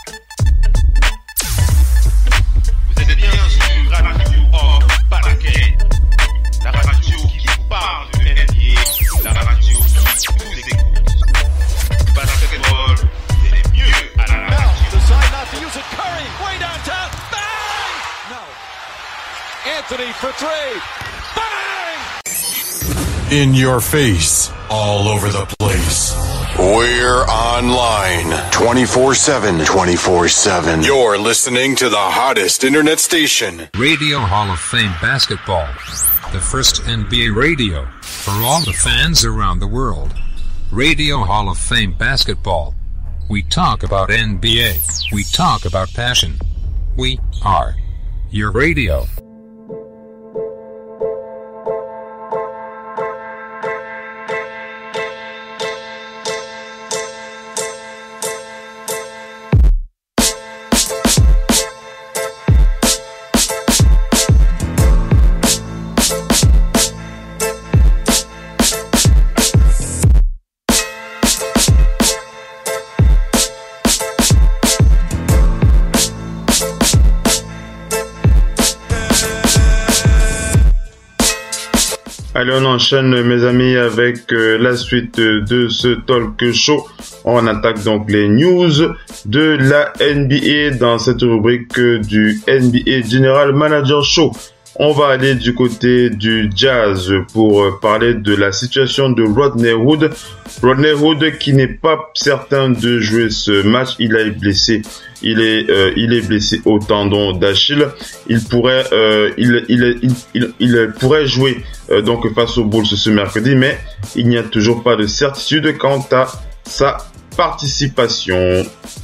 Vous êtes bien sur Radio Off Parquet, la radio qui parle de N B A, la radio qui vous écoute. Basketball, c'est le mieux à la radio. Decide not to use it. Curry, way downtown. Bang! No. Anthony for three. Bang! In your face, all over the place. We're online twenty-four seven, twenty-four seven. You're listening to the hottest internet station. Radio Hall of Fame Basketball. The first N B A radio for all the fans around the world. Radio Hall of Fame Basketball. We talk about N B A. We talk about passion. We are your radio. Allez, on enchaîne, mes amis, avec euh, la suite de ce talk show. On attaque donc les news de la N B A dans cette rubrique du N B A General Manager Show. On va aller du côté du Jazz pour parler de la situation de Rodney Hood. Rodney Hood qui n'est pas certain de jouer ce match, il est blessé. Il est, euh, il est blessé au tendon d'Achille. Il pourrait, euh, il, il, il, il, il pourrait jouer euh, donc face aux Bulls ce mercredi, mais il n'y a toujours pas de certitude quant à sa participation.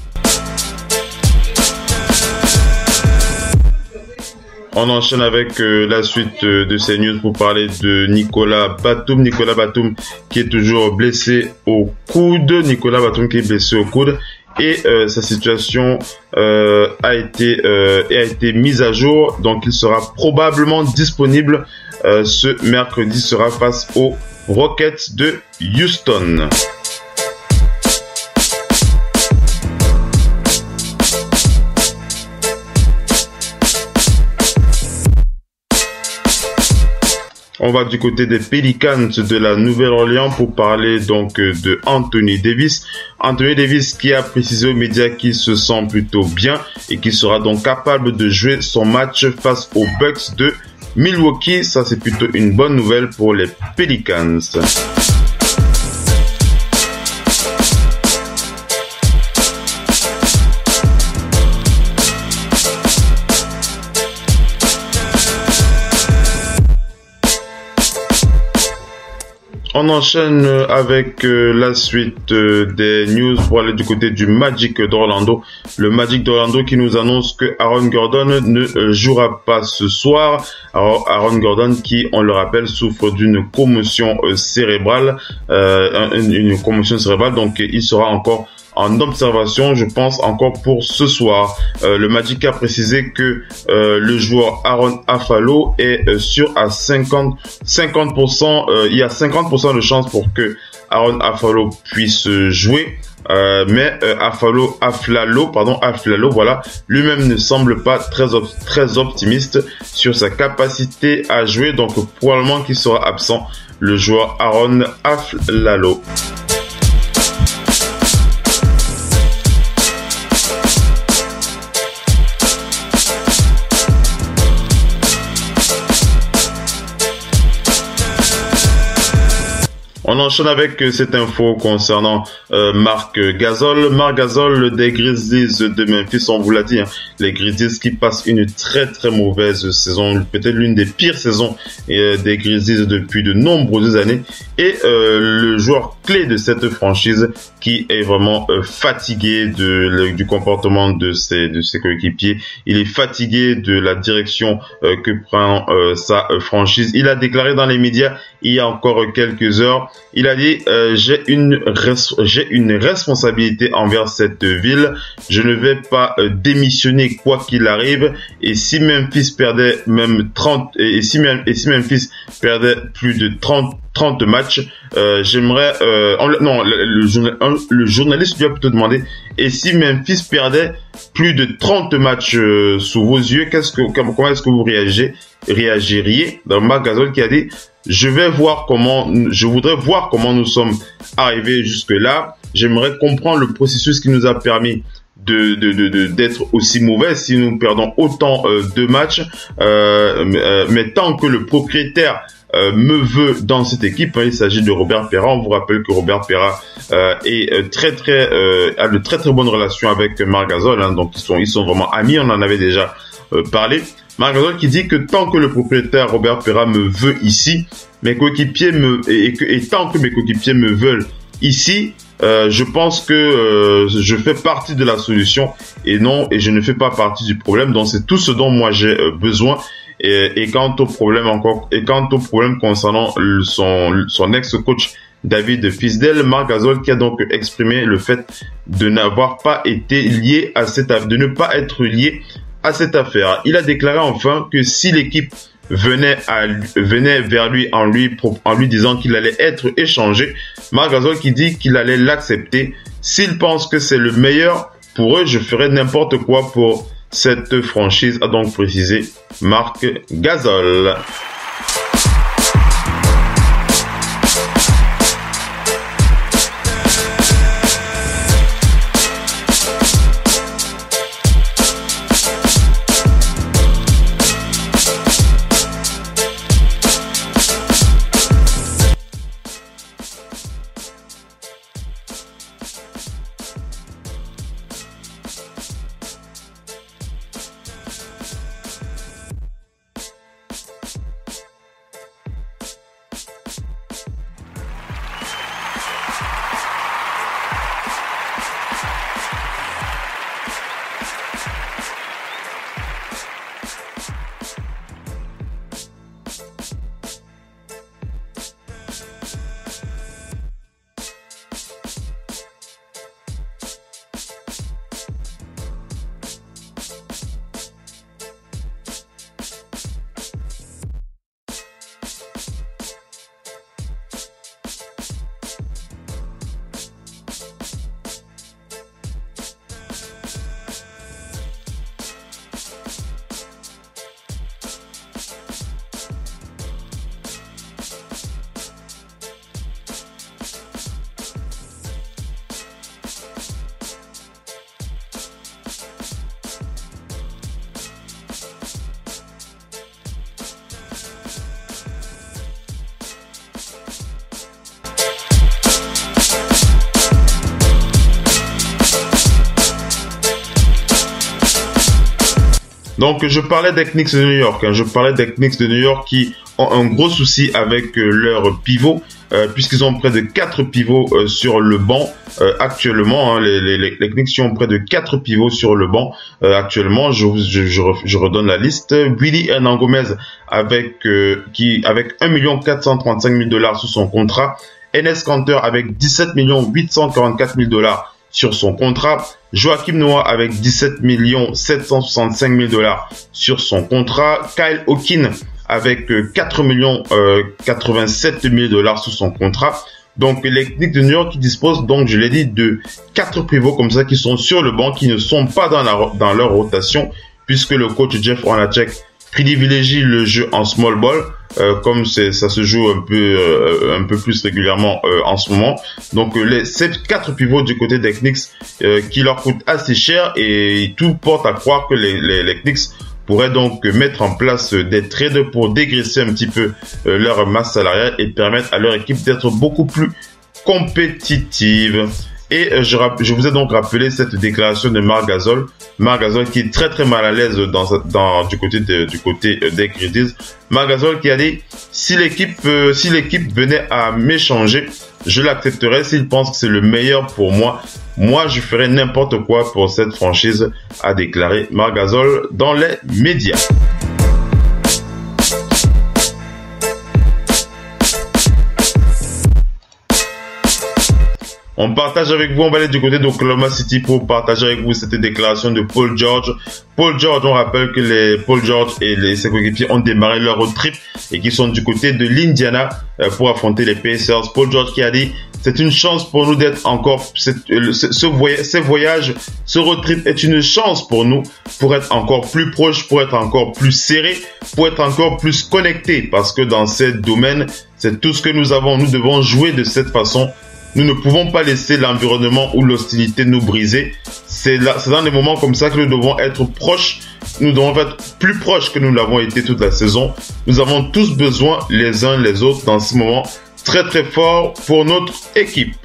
On enchaîne avec euh, la suite euh, de ces news pour parler de Nicolas Batum. Nicolas Batum qui est toujours blessé au coude. Nicolas Batum qui est blessé au coude. Et euh, sa situation euh, a été euh, a été mise à jour, donc il sera probablement disponible euh, ce mercredi, sera face aux Rockets de Houston. On va du côté des Pelicans de la Nouvelle-Orléans pour parler donc de Anthony Davis. Anthony Davis qui a précisé aux médias qu'il se sent plutôt bien et qu'il sera donc capable de jouer son match face aux Bucks de Milwaukee. Ça, c'est plutôt une bonne nouvelle pour les Pelicans. On On enchaîne avec euh, la suite euh, des news pour aller du côté du Magic d'Orlando. Le Magic d'Orlando qui nous annonce que Aaron Gordon ne euh, jouera pas ce soir. Alors, Aaron Gordon qui, on le rappelle, souffre d'une commotion euh, cérébrale, euh, une, une commotion cérébrale, donc il sera encore en observation, je pense, encore pour ce soir. Euh, le Magic a précisé que euh, le joueur Aaron Afflalo est euh, sûr à cinquante pour cent. Euh, il y a cinquante pour cent de chances pour que Aaron Afflalo puisse jouer. Euh, mais euh, Afflalo, Afflalo, pardon, Afflalo, voilà, lui-même ne semble pas très op très optimiste sur sa capacité à jouer. Donc probablement qu'il sera absent, le joueur Aaron Afflalo. On enchaîne avec cette info concernant euh, Marc Gasol. Marc Gasol des Grizzlies de Memphis, on vous l'a dit, hein, les Grizzlies qui passent une très très mauvaise saison, peut-être l'une des pires saisons euh, des Grizzlies depuis de nombreuses années. Et euh, le joueur clé de cette franchise qui est vraiment euh, fatigué de, le, du comportement de ses, de ses coéquipiers. Il est fatigué de la direction euh, que prend euh, sa euh, franchise. Il a déclaré dans les médias il y a encore quelques heures, il a dit euh, j'ai une j'ai une responsabilité envers cette ville. Je ne vais pas euh, démissionner quoi qu'il arrive. Et si Memphis perdait même trente et si même et si Memphis perdait plus de trente matchs, euh, j'aimerais euh, on, non le, le, le journaliste lui a plutôt demandé et si Memphis perdait plus de trente matchs euh, sous vos yeux, qu'est-ce que comment est-ce que vous réagissez réagiriez? Donc Marc Gasol qui a dit je vais voir comment, je voudrais voir comment nous sommes arrivés jusque là. J'aimerais comprendre le processus qui nous a permis de, de, de, de d'être aussi mauvais si nous perdons autant euh, de matchs. Euh, mais, euh, mais tant que le propriétaire euh, me veut dans cette équipe, hein, il s'agit de Robert Pera. On vous rappelle que Robert Pera euh, est euh, très très euh, a de très très bonnes relations avec Marc Gasol. Hein, donc ils sont ils sont vraiment amis. On en avait déjà euh, parlé. Marc Gasol qui dit que tant que le propriétaire Robert Pera me veut ici, mes coéquipiers me et, que, et tant que mes coéquipiers me veulent ici, euh, je pense que euh, je fais partie de la solution et non et je ne fais pas partie du problème. Donc c'est tout ce dont moi j'ai euh, besoin. Et, et quant au problème encore et quant au problème concernant le, son son ex-coach David Fizdale, Marc Gasol qui a donc exprimé le fait de n'avoir pas été lié à cette de ne pas être lié à cette affaire. Il a déclaré enfin que si l'équipe venait à venait vers lui en lui en lui disant qu'il allait être échangé, Marc Gasol qui dit qu'il allait l'accepter. S'il pense que c'est le meilleur pour eux, je ferai n'importe quoi pour cette franchise, a donc précisé Marc Gasol. Donc je parlais des Knicks de New York, hein. je parlais des Knicks de New York qui ont un gros souci avec euh, leur pivot, euh, puisqu'ils ont près de quatre pivots euh, sur le banc euh, actuellement. Hein, les, les, les Knicks ont près de quatre pivots sur le banc euh, actuellement. Je, je, je, je redonne la liste. Willy Hernan Gomez avec, euh, qui, avec un million quatre cent trente-cinq mille dollars sous son contrat. Enes Kanter avec dix-sept millions huit cent quarante-quatre mille dollars sur son contrat. Joachim Noah avec dix-sept millions sept cent soixante-cinq mille dollars sur son contrat. Kyle Hawkins avec quatre millions quatre-vingt-sept mille dollars sous son contrat. Donc les Knicks de New York qui disposent donc, je l'ai dit, de quatre pivots comme ça qui sont sur le banc, qui ne sont pas dans, la, dans leur rotation, puisque le coach Jeff Hornacek privilégie le jeu en small ball, euh, comme c'est, ça se joue un peu, euh, un peu plus régulièrement euh, en ce moment. Donc les, ces quatre pivots du côté des Knicks euh, qui leur coûtent assez cher, et tout porte à croire que les, les, les Knicks pourraient donc mettre en place des trades pour dégraisser un petit peu euh, leur masse salariale et permettre à leur équipe d'être beaucoup plus compétitive. Et euh, je, je vous ai donc rappelé cette déclaration de Marc Gasol. Marc Gasol qui est très très mal à l'aise dans, dans, du côté, de, du côté des Grizzlies. Marc Gasol qui a dit, si l'équipe, euh, si l'équipe venait à m'échanger, je l'accepterais s'il pense que c'est le meilleur pour moi. Moi, je ferais n'importe quoi pour cette franchise, a déclaré Marc Gasol dans les médias. On partage avec vous, on va aller du côté d'Oklahoma City pour partager avec vous cette déclaration de Paul George. Paul George, on rappelle que les Paul George et les ses coéquipiers ont démarré leur road trip et qui sont du côté de l'Indiana pour affronter les Pacers. Paul George qui a dit, c'est une chance pour nous d'être encore, ce, ce, voyage, ce voyage, ce road trip est une chance pour nous pour être encore plus proches, pour être encore plus serrés, pour être encore plus connectés, parce que dans ces domaines, c'est tout ce que nous avons. Nous devons jouer de cette façon. Nous ne pouvons pas laisser l'environnement ou l'hostilité nous briser. C'est là, c'est dans des moments comme ça que nous devons être proches. Nous devons être plus proches que nous l'avons été toute la saison. Nous avons tous besoin les uns les autres dans ce moment très très fort pour notre équipe.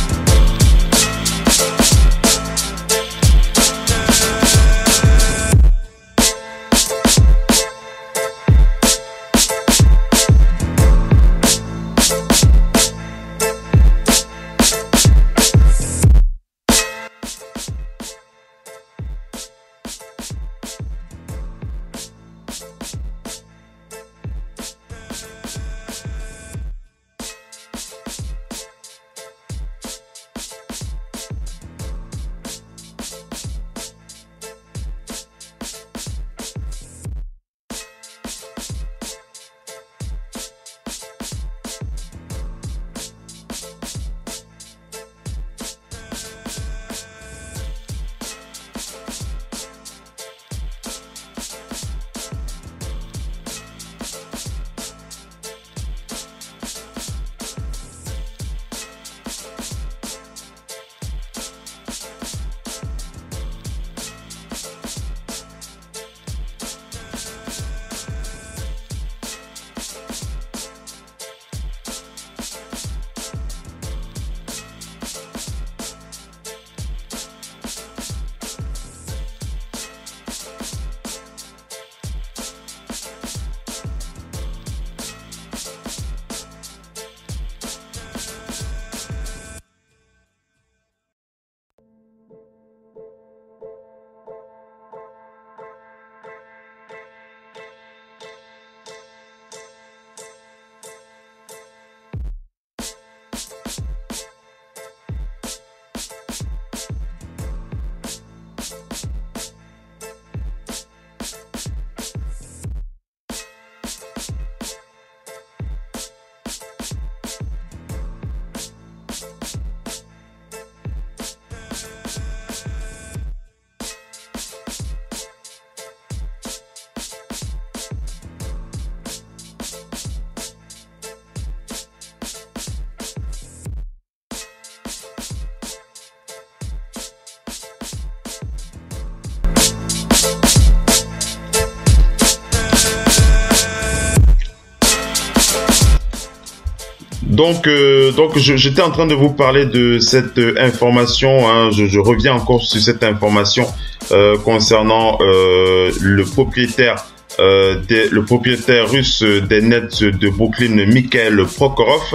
Donc, euh, donc je, j'étais en train de vous parler de cette euh, information. Hein, je, je reviens encore sur cette information euh, concernant euh, le propriétaire, euh, des, le propriétaire russe des Nets de Brooklyn, Mikhail Prokhorov,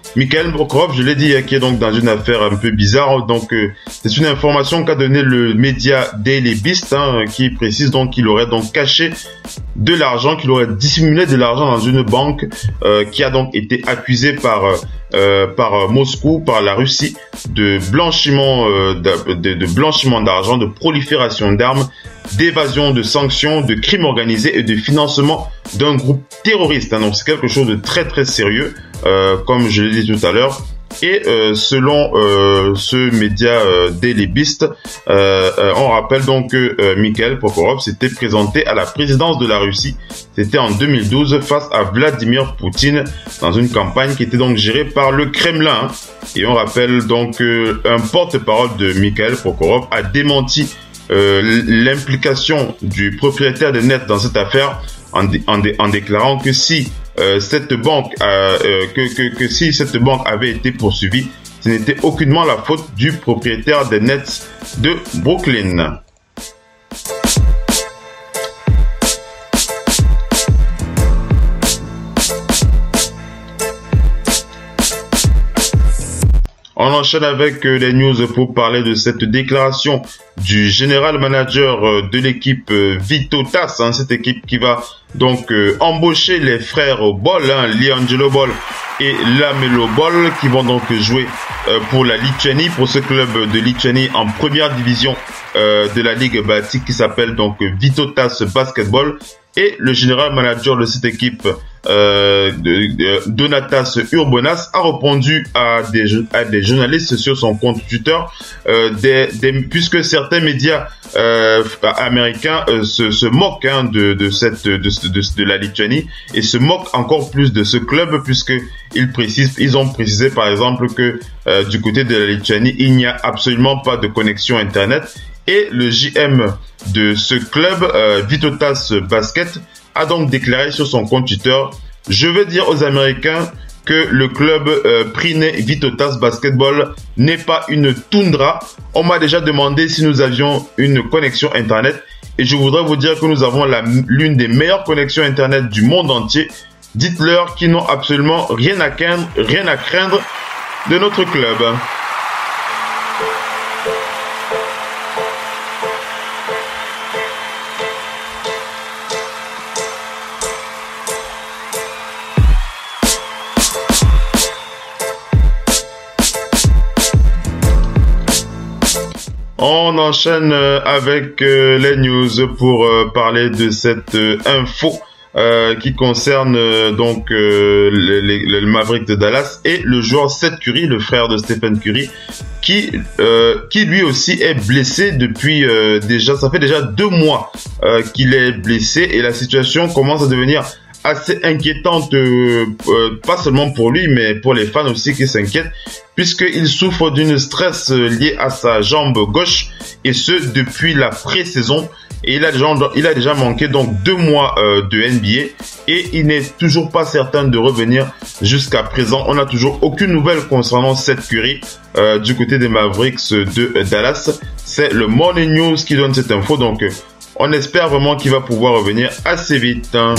Mikhail Prokhorov, je l'ai dit, qui est donc dans une affaire un peu bizarre. Donc, euh, c'est une information qu'a donnée le média Daily Beast, hein, qui précise donc qu'il aurait donc caché de l'argent, qu'il aurait dissimulé de l'argent dans une banque, euh, qui a donc été accusée par euh, par Moscou, par la Russie, de blanchiment euh, de, de, de blanchiment d'argent, de prolifération d'armes, d'évasion de sanctions, de crimes organisés et de financement d'un groupe terroriste. Hein. Donc, c'est quelque chose de très très sérieux. Euh, comme je l'ai dit tout à l'heure, et euh, selon euh, ce média euh, Daily Beast, euh, euh, on rappelle donc que euh, Mikhail Prokhorov s'était présenté à la présidence de la Russie, c'était en deux mille douze, face à Vladimir Poutine, dans une campagne qui était donc gérée par le Kremlin. Hein. Et on rappelle donc qu'un euh, porte-parole de Mikhail Prokhorov a démenti euh, l'implication du propriétaire de Net dans cette affaire, en, dé en, dé en déclarant que si Euh, cette banque, euh, euh, que, que, que si cette banque avait été poursuivie, ce n'était aucunement la faute du propriétaire des Nets de Brooklyn. On enchaîne avec euh, les news pour parler de cette déclaration du général manager euh, de l'équipe euh, Vytautas, hein, cette équipe qui va donc euh, embaucher les frères Boll, hein, Liangelo Boll et Lamelo Boll, qui vont donc jouer euh, pour la Lituanie, pour ce club de Lituanie en première division euh, de la Ligue Baltique qui s'appelle donc Vytautas Basketball. Et le général manager de cette équipe, euh, de, de, Donatas Urbonas, a répondu à des, à des journalistes sur son compte Twitter, euh, des, des, puisque certains médias euh, américains euh, se, se moquent hein, de, de, cette, de, de, de la Lituanie et se moquent encore plus de ce club, puisque ils précisent, ils ont précisé par exemple que euh, du côté de la Lituanie, il n'y a absolument pas de connexion Internet. Et le J M de ce club, euh, Vytautas Basket, a donc déclaré sur son compte Twitter: « Je veux dire aux Américains que le club euh, Prine Vytautas Basketball n'est pas une toundra. On m'a déjà demandé si nous avions une connexion Internet et je voudrais vous dire que nous avons l'une des meilleures connexions Internet du monde entier. Dites-leur qu'ils n'ont absolument rien à craindre, rien à craindre de notre club. » On enchaîne avec les news pour parler de cette info euh, qui concerne donc euh, les, les, le Maverick de Dallas et le joueur Seth Curry, le frère de Stephen Curry, qui euh, qui lui aussi est blessé depuis euh, déjà, ça fait déjà deux mois euh, qu'il est blessé et la situation commence à devenir assez inquiétante, euh, euh, pas seulement pour lui, mais pour les fans aussi qui s'inquiètent, puisqu'il souffre d'une stress euh, liée à sa jambe gauche, et ce depuis la pré-saison. Et il a déjà, il a déjà manqué donc deux mois euh, de N B A, et il n'est toujours pas certain de revenir jusqu'à présent. On n'a toujours aucune nouvelle concernant Seth Curry euh, du côté des Mavericks de euh, Dallas. C'est le Morning News qui donne cette info, donc euh, on espère vraiment qu'il va pouvoir revenir assez vite. Hein.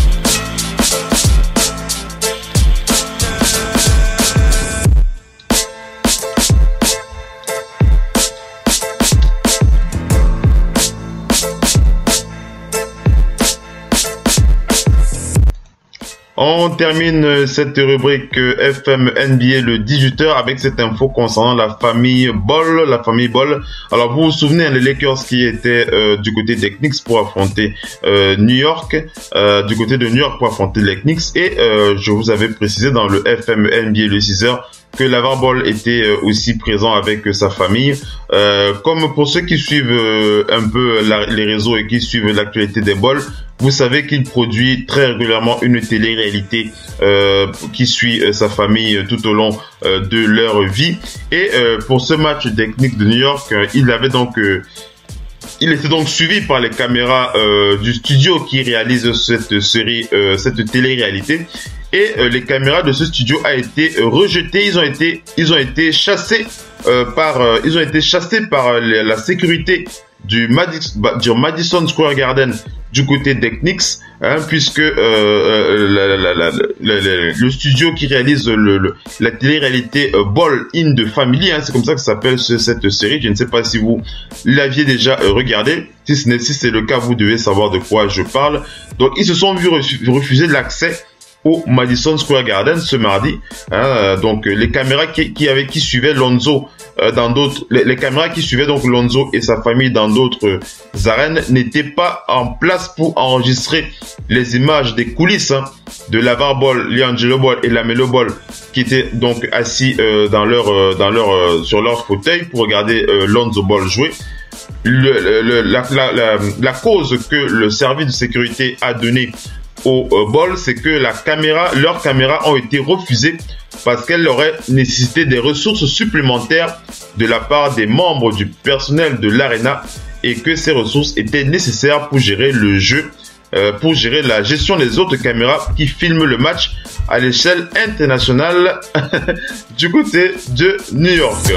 On termine cette rubrique F M N B A le dix-huit heures avec cette info concernant la famille Ball. La famille Ball. Alors vous vous souvenez, les Lakers qui étaient euh, du côté des Knicks pour affronter euh, New York, euh, du côté de New York pour affronter les Knicks. Et euh, je vous avais précisé dans le F M N B A le six heures que LeVar Ball était euh, aussi présent avec euh, sa famille. Euh, comme pour ceux qui suivent euh, un peu la, les réseaux et qui suivent l'actualité des Balls, vous savez qu'il produit très régulièrement une télé-réalité euh, qui suit euh, sa famille euh, tout au long euh, de leur vie. Et euh, pour ce match des Knicks de New York, euh, il avait donc, euh, il était donc suivi par les caméras euh, du studio qui réalise cette série, euh, cette télé-réalité. Et euh, les caméras de ce studio a été euh, rejetées. Ils ont été, ils ont été chassés euh, par, euh, ils ont été chassés par euh, la sécurité du, Madis, du Madison Square Garden du côté des Knicks, hein, puisque euh, euh, la, la, la, la, la, le studio qui réalise le, le, la télé-réalité euh, Ball in the Family, hein, c'est comme ça que ça s'appelle ce, cette série. Je ne sais pas si vous l'aviez déjà euh, regardé. Si ce n'est, si c'est le cas, vous devez savoir de quoi je parle. Donc, ils se sont vus refuser l'accès au Madison Square Garden ce mardi, hein, donc les caméras qui, qui avaient qui suivaient Lonzo euh, dans d'autres les, les caméras qui suivaient donc Lonzo et sa famille dans d'autres arènes n'étaient pas en place pour enregistrer les images des coulisses, hein, de LaVar Ball, LiAngelo Ball et LaMelo Ball qui étaient donc assis euh, dans leur euh, dans leur euh, sur leur fauteuil pour regarder euh, Lonzo Ball jouer. Le, le, la, la, la, la cause que le service de sécurité a donnée au euh, Ball, c'est que la caméra, leurs caméras ont été refusées parce qu'elles auraient nécessité des ressources supplémentaires de la part des membres du personnel de l'Arena et que ces ressources étaient nécessaires pour gérer le jeu, euh, pour gérer la gestion des autres caméras qui filment le match à l'échelle internationale du côté de New York.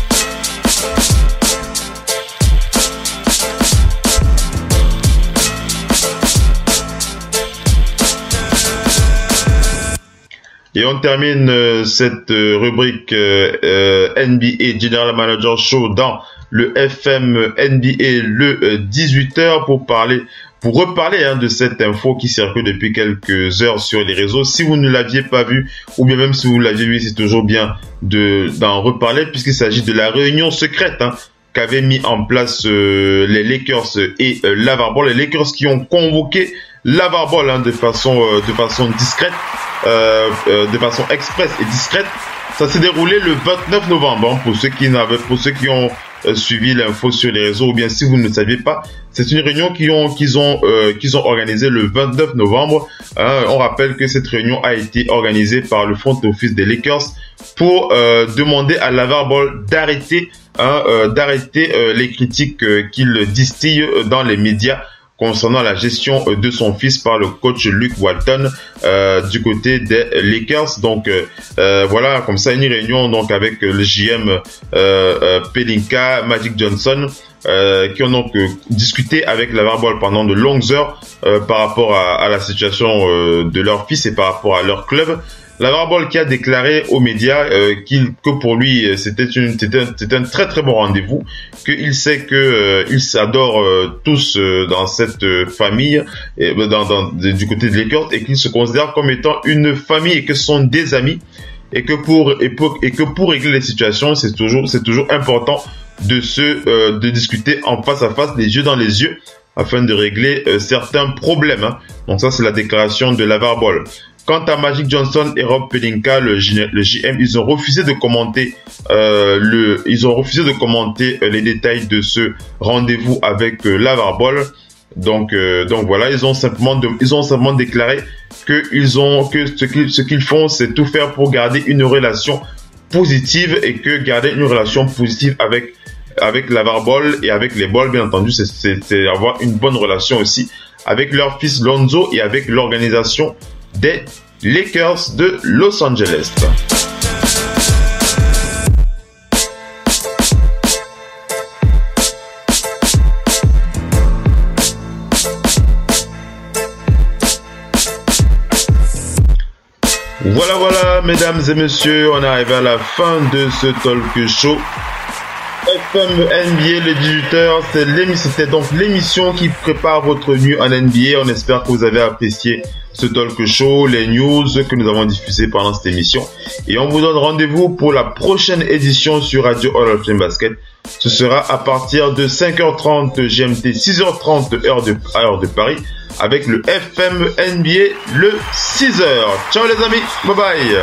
Et on termine euh, cette euh, rubrique euh, euh, N B A General Manager Show dans le F M N B A le euh, dix-huit heures pour parler, pour reparler hein, de cette info qui circule depuis quelques heures sur les réseaux. Si vous ne l'aviez pas vu, ou bien même si vous l'aviez vu, c'est toujours bien de d'en reparler puisqu'il s'agit de la réunion secrète hein, qu'avaient mis en place euh, les Lakers et euh, LaVar Ball. Les Lakers qui ont convoqué LaVar Ball hein, de façon euh, de façon discrète. Euh, euh, de façon express et discrète. Ça s'est déroulé le vingt-neuf novembre hein, pour ceux qui n'avaient, pour ceux qui ont euh, suivi l'info sur les réseaux ou bien si vous ne le saviez pas, c'est une réunion qu'ils ont qu'ils ont euh, qu'ils ont organisée le vingt-neuf novembre. Hein, on rappelle que cette réunion a été organisée par le front office des Lakers pour euh, demander à LaVar Ball d'arrêter hein, euh, d'arrêter euh, les critiques euh, qu'il distille dans les médias concernant la gestion de son fils par le coach Luke Walton euh, du côté des Lakers. Donc euh, voilà, comme ça une réunion donc avec le G M euh, euh, Pelinka, Magic Johnson, euh, qui ont donc euh, discuté avec LaVar Ball pendant de longues heures euh, par rapport à, à la situation euh, de leur fils et par rapport à leur club. LaVar Ball qui a déclaré aux médias euh, qu'il, que pour lui c'était une c'était un, c'était un très très bon rendez-vous, qu'il sait que euh, ils s'adorent euh, tous euh, dans cette euh, famille et, dans, dans, du côté de Lakers et qu'ils se considèrent comme étant une famille et que ce sont des amis et que pour et, pour, et que pour régler les situations c'est toujours c'est toujours important de se euh, de discuter en face à face, les yeux dans les yeux, afin de régler euh, certains problèmes. Hein. Donc ça c'est la déclaration de LaVar Ball. Quant à Magic Johnson et Rob Pelinka, le, le G M, ils ont refusé de commenter euh, le, ils ont refusé de commenter euh, les détails de ce rendez-vous avec euh, LaVar Ball. Donc, euh, donc voilà, ils ont simplement, de, ils ont simplement déclaré que ils ont, que ce qu'ils, ce qu'ils font, c'est tout faire pour garder une relation positive et que garder une relation positive avec avec LaVar Ball et avec les Ball, bien entendu, c'est, c'est, c'est avoir une bonne relation aussi avec leur fils Lonzo et avec l'organisation des Lakers de Los Angeles. Voilà, voilà, mesdames et messieurs, on est arrivé à la fin de ce talk show. F M N B A le dix-huit heures, c'est l'émission, c'était donc l'émission qui prépare votre nuit en N B A. On espère que vous avez apprécié ce talk show, les news que nous avons diffusées pendant cette émission. Et on vous donne rendez-vous pour la prochaine édition sur Radio Hall of Fame Basket. Ce sera à partir de cinq heures trente G M T, six heures trente heure de, heure de Paris, avec le F M N B A le six heures. Ciao les amis, bye bye.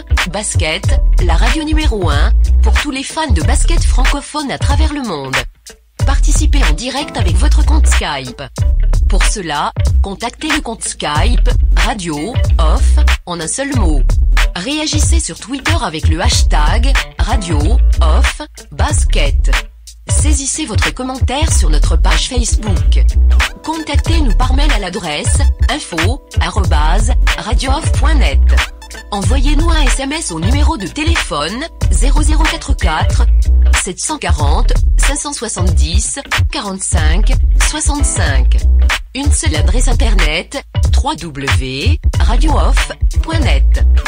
Basket, la radio numéro un pour tous les fans de basket francophone à travers le monde. participer en direct avec votre compte Skype. Pour cela, contactez le compte Skype Radio Off en un seul mot. Réagissez sur Twitter avec le hashtag Radio Off Basket. Saisissez votre commentaire sur notre page Facebook. Contactez-nous par mail à l'adresse info arobase radio off point net. Envoyez-nous un S M S au numéro de téléphone zéro zéro quatre-quatre sept cent quarante cinq cent soixante-dix quarante-cinq soixante-cinq. Une seule adresse internet w w w point radio off point net.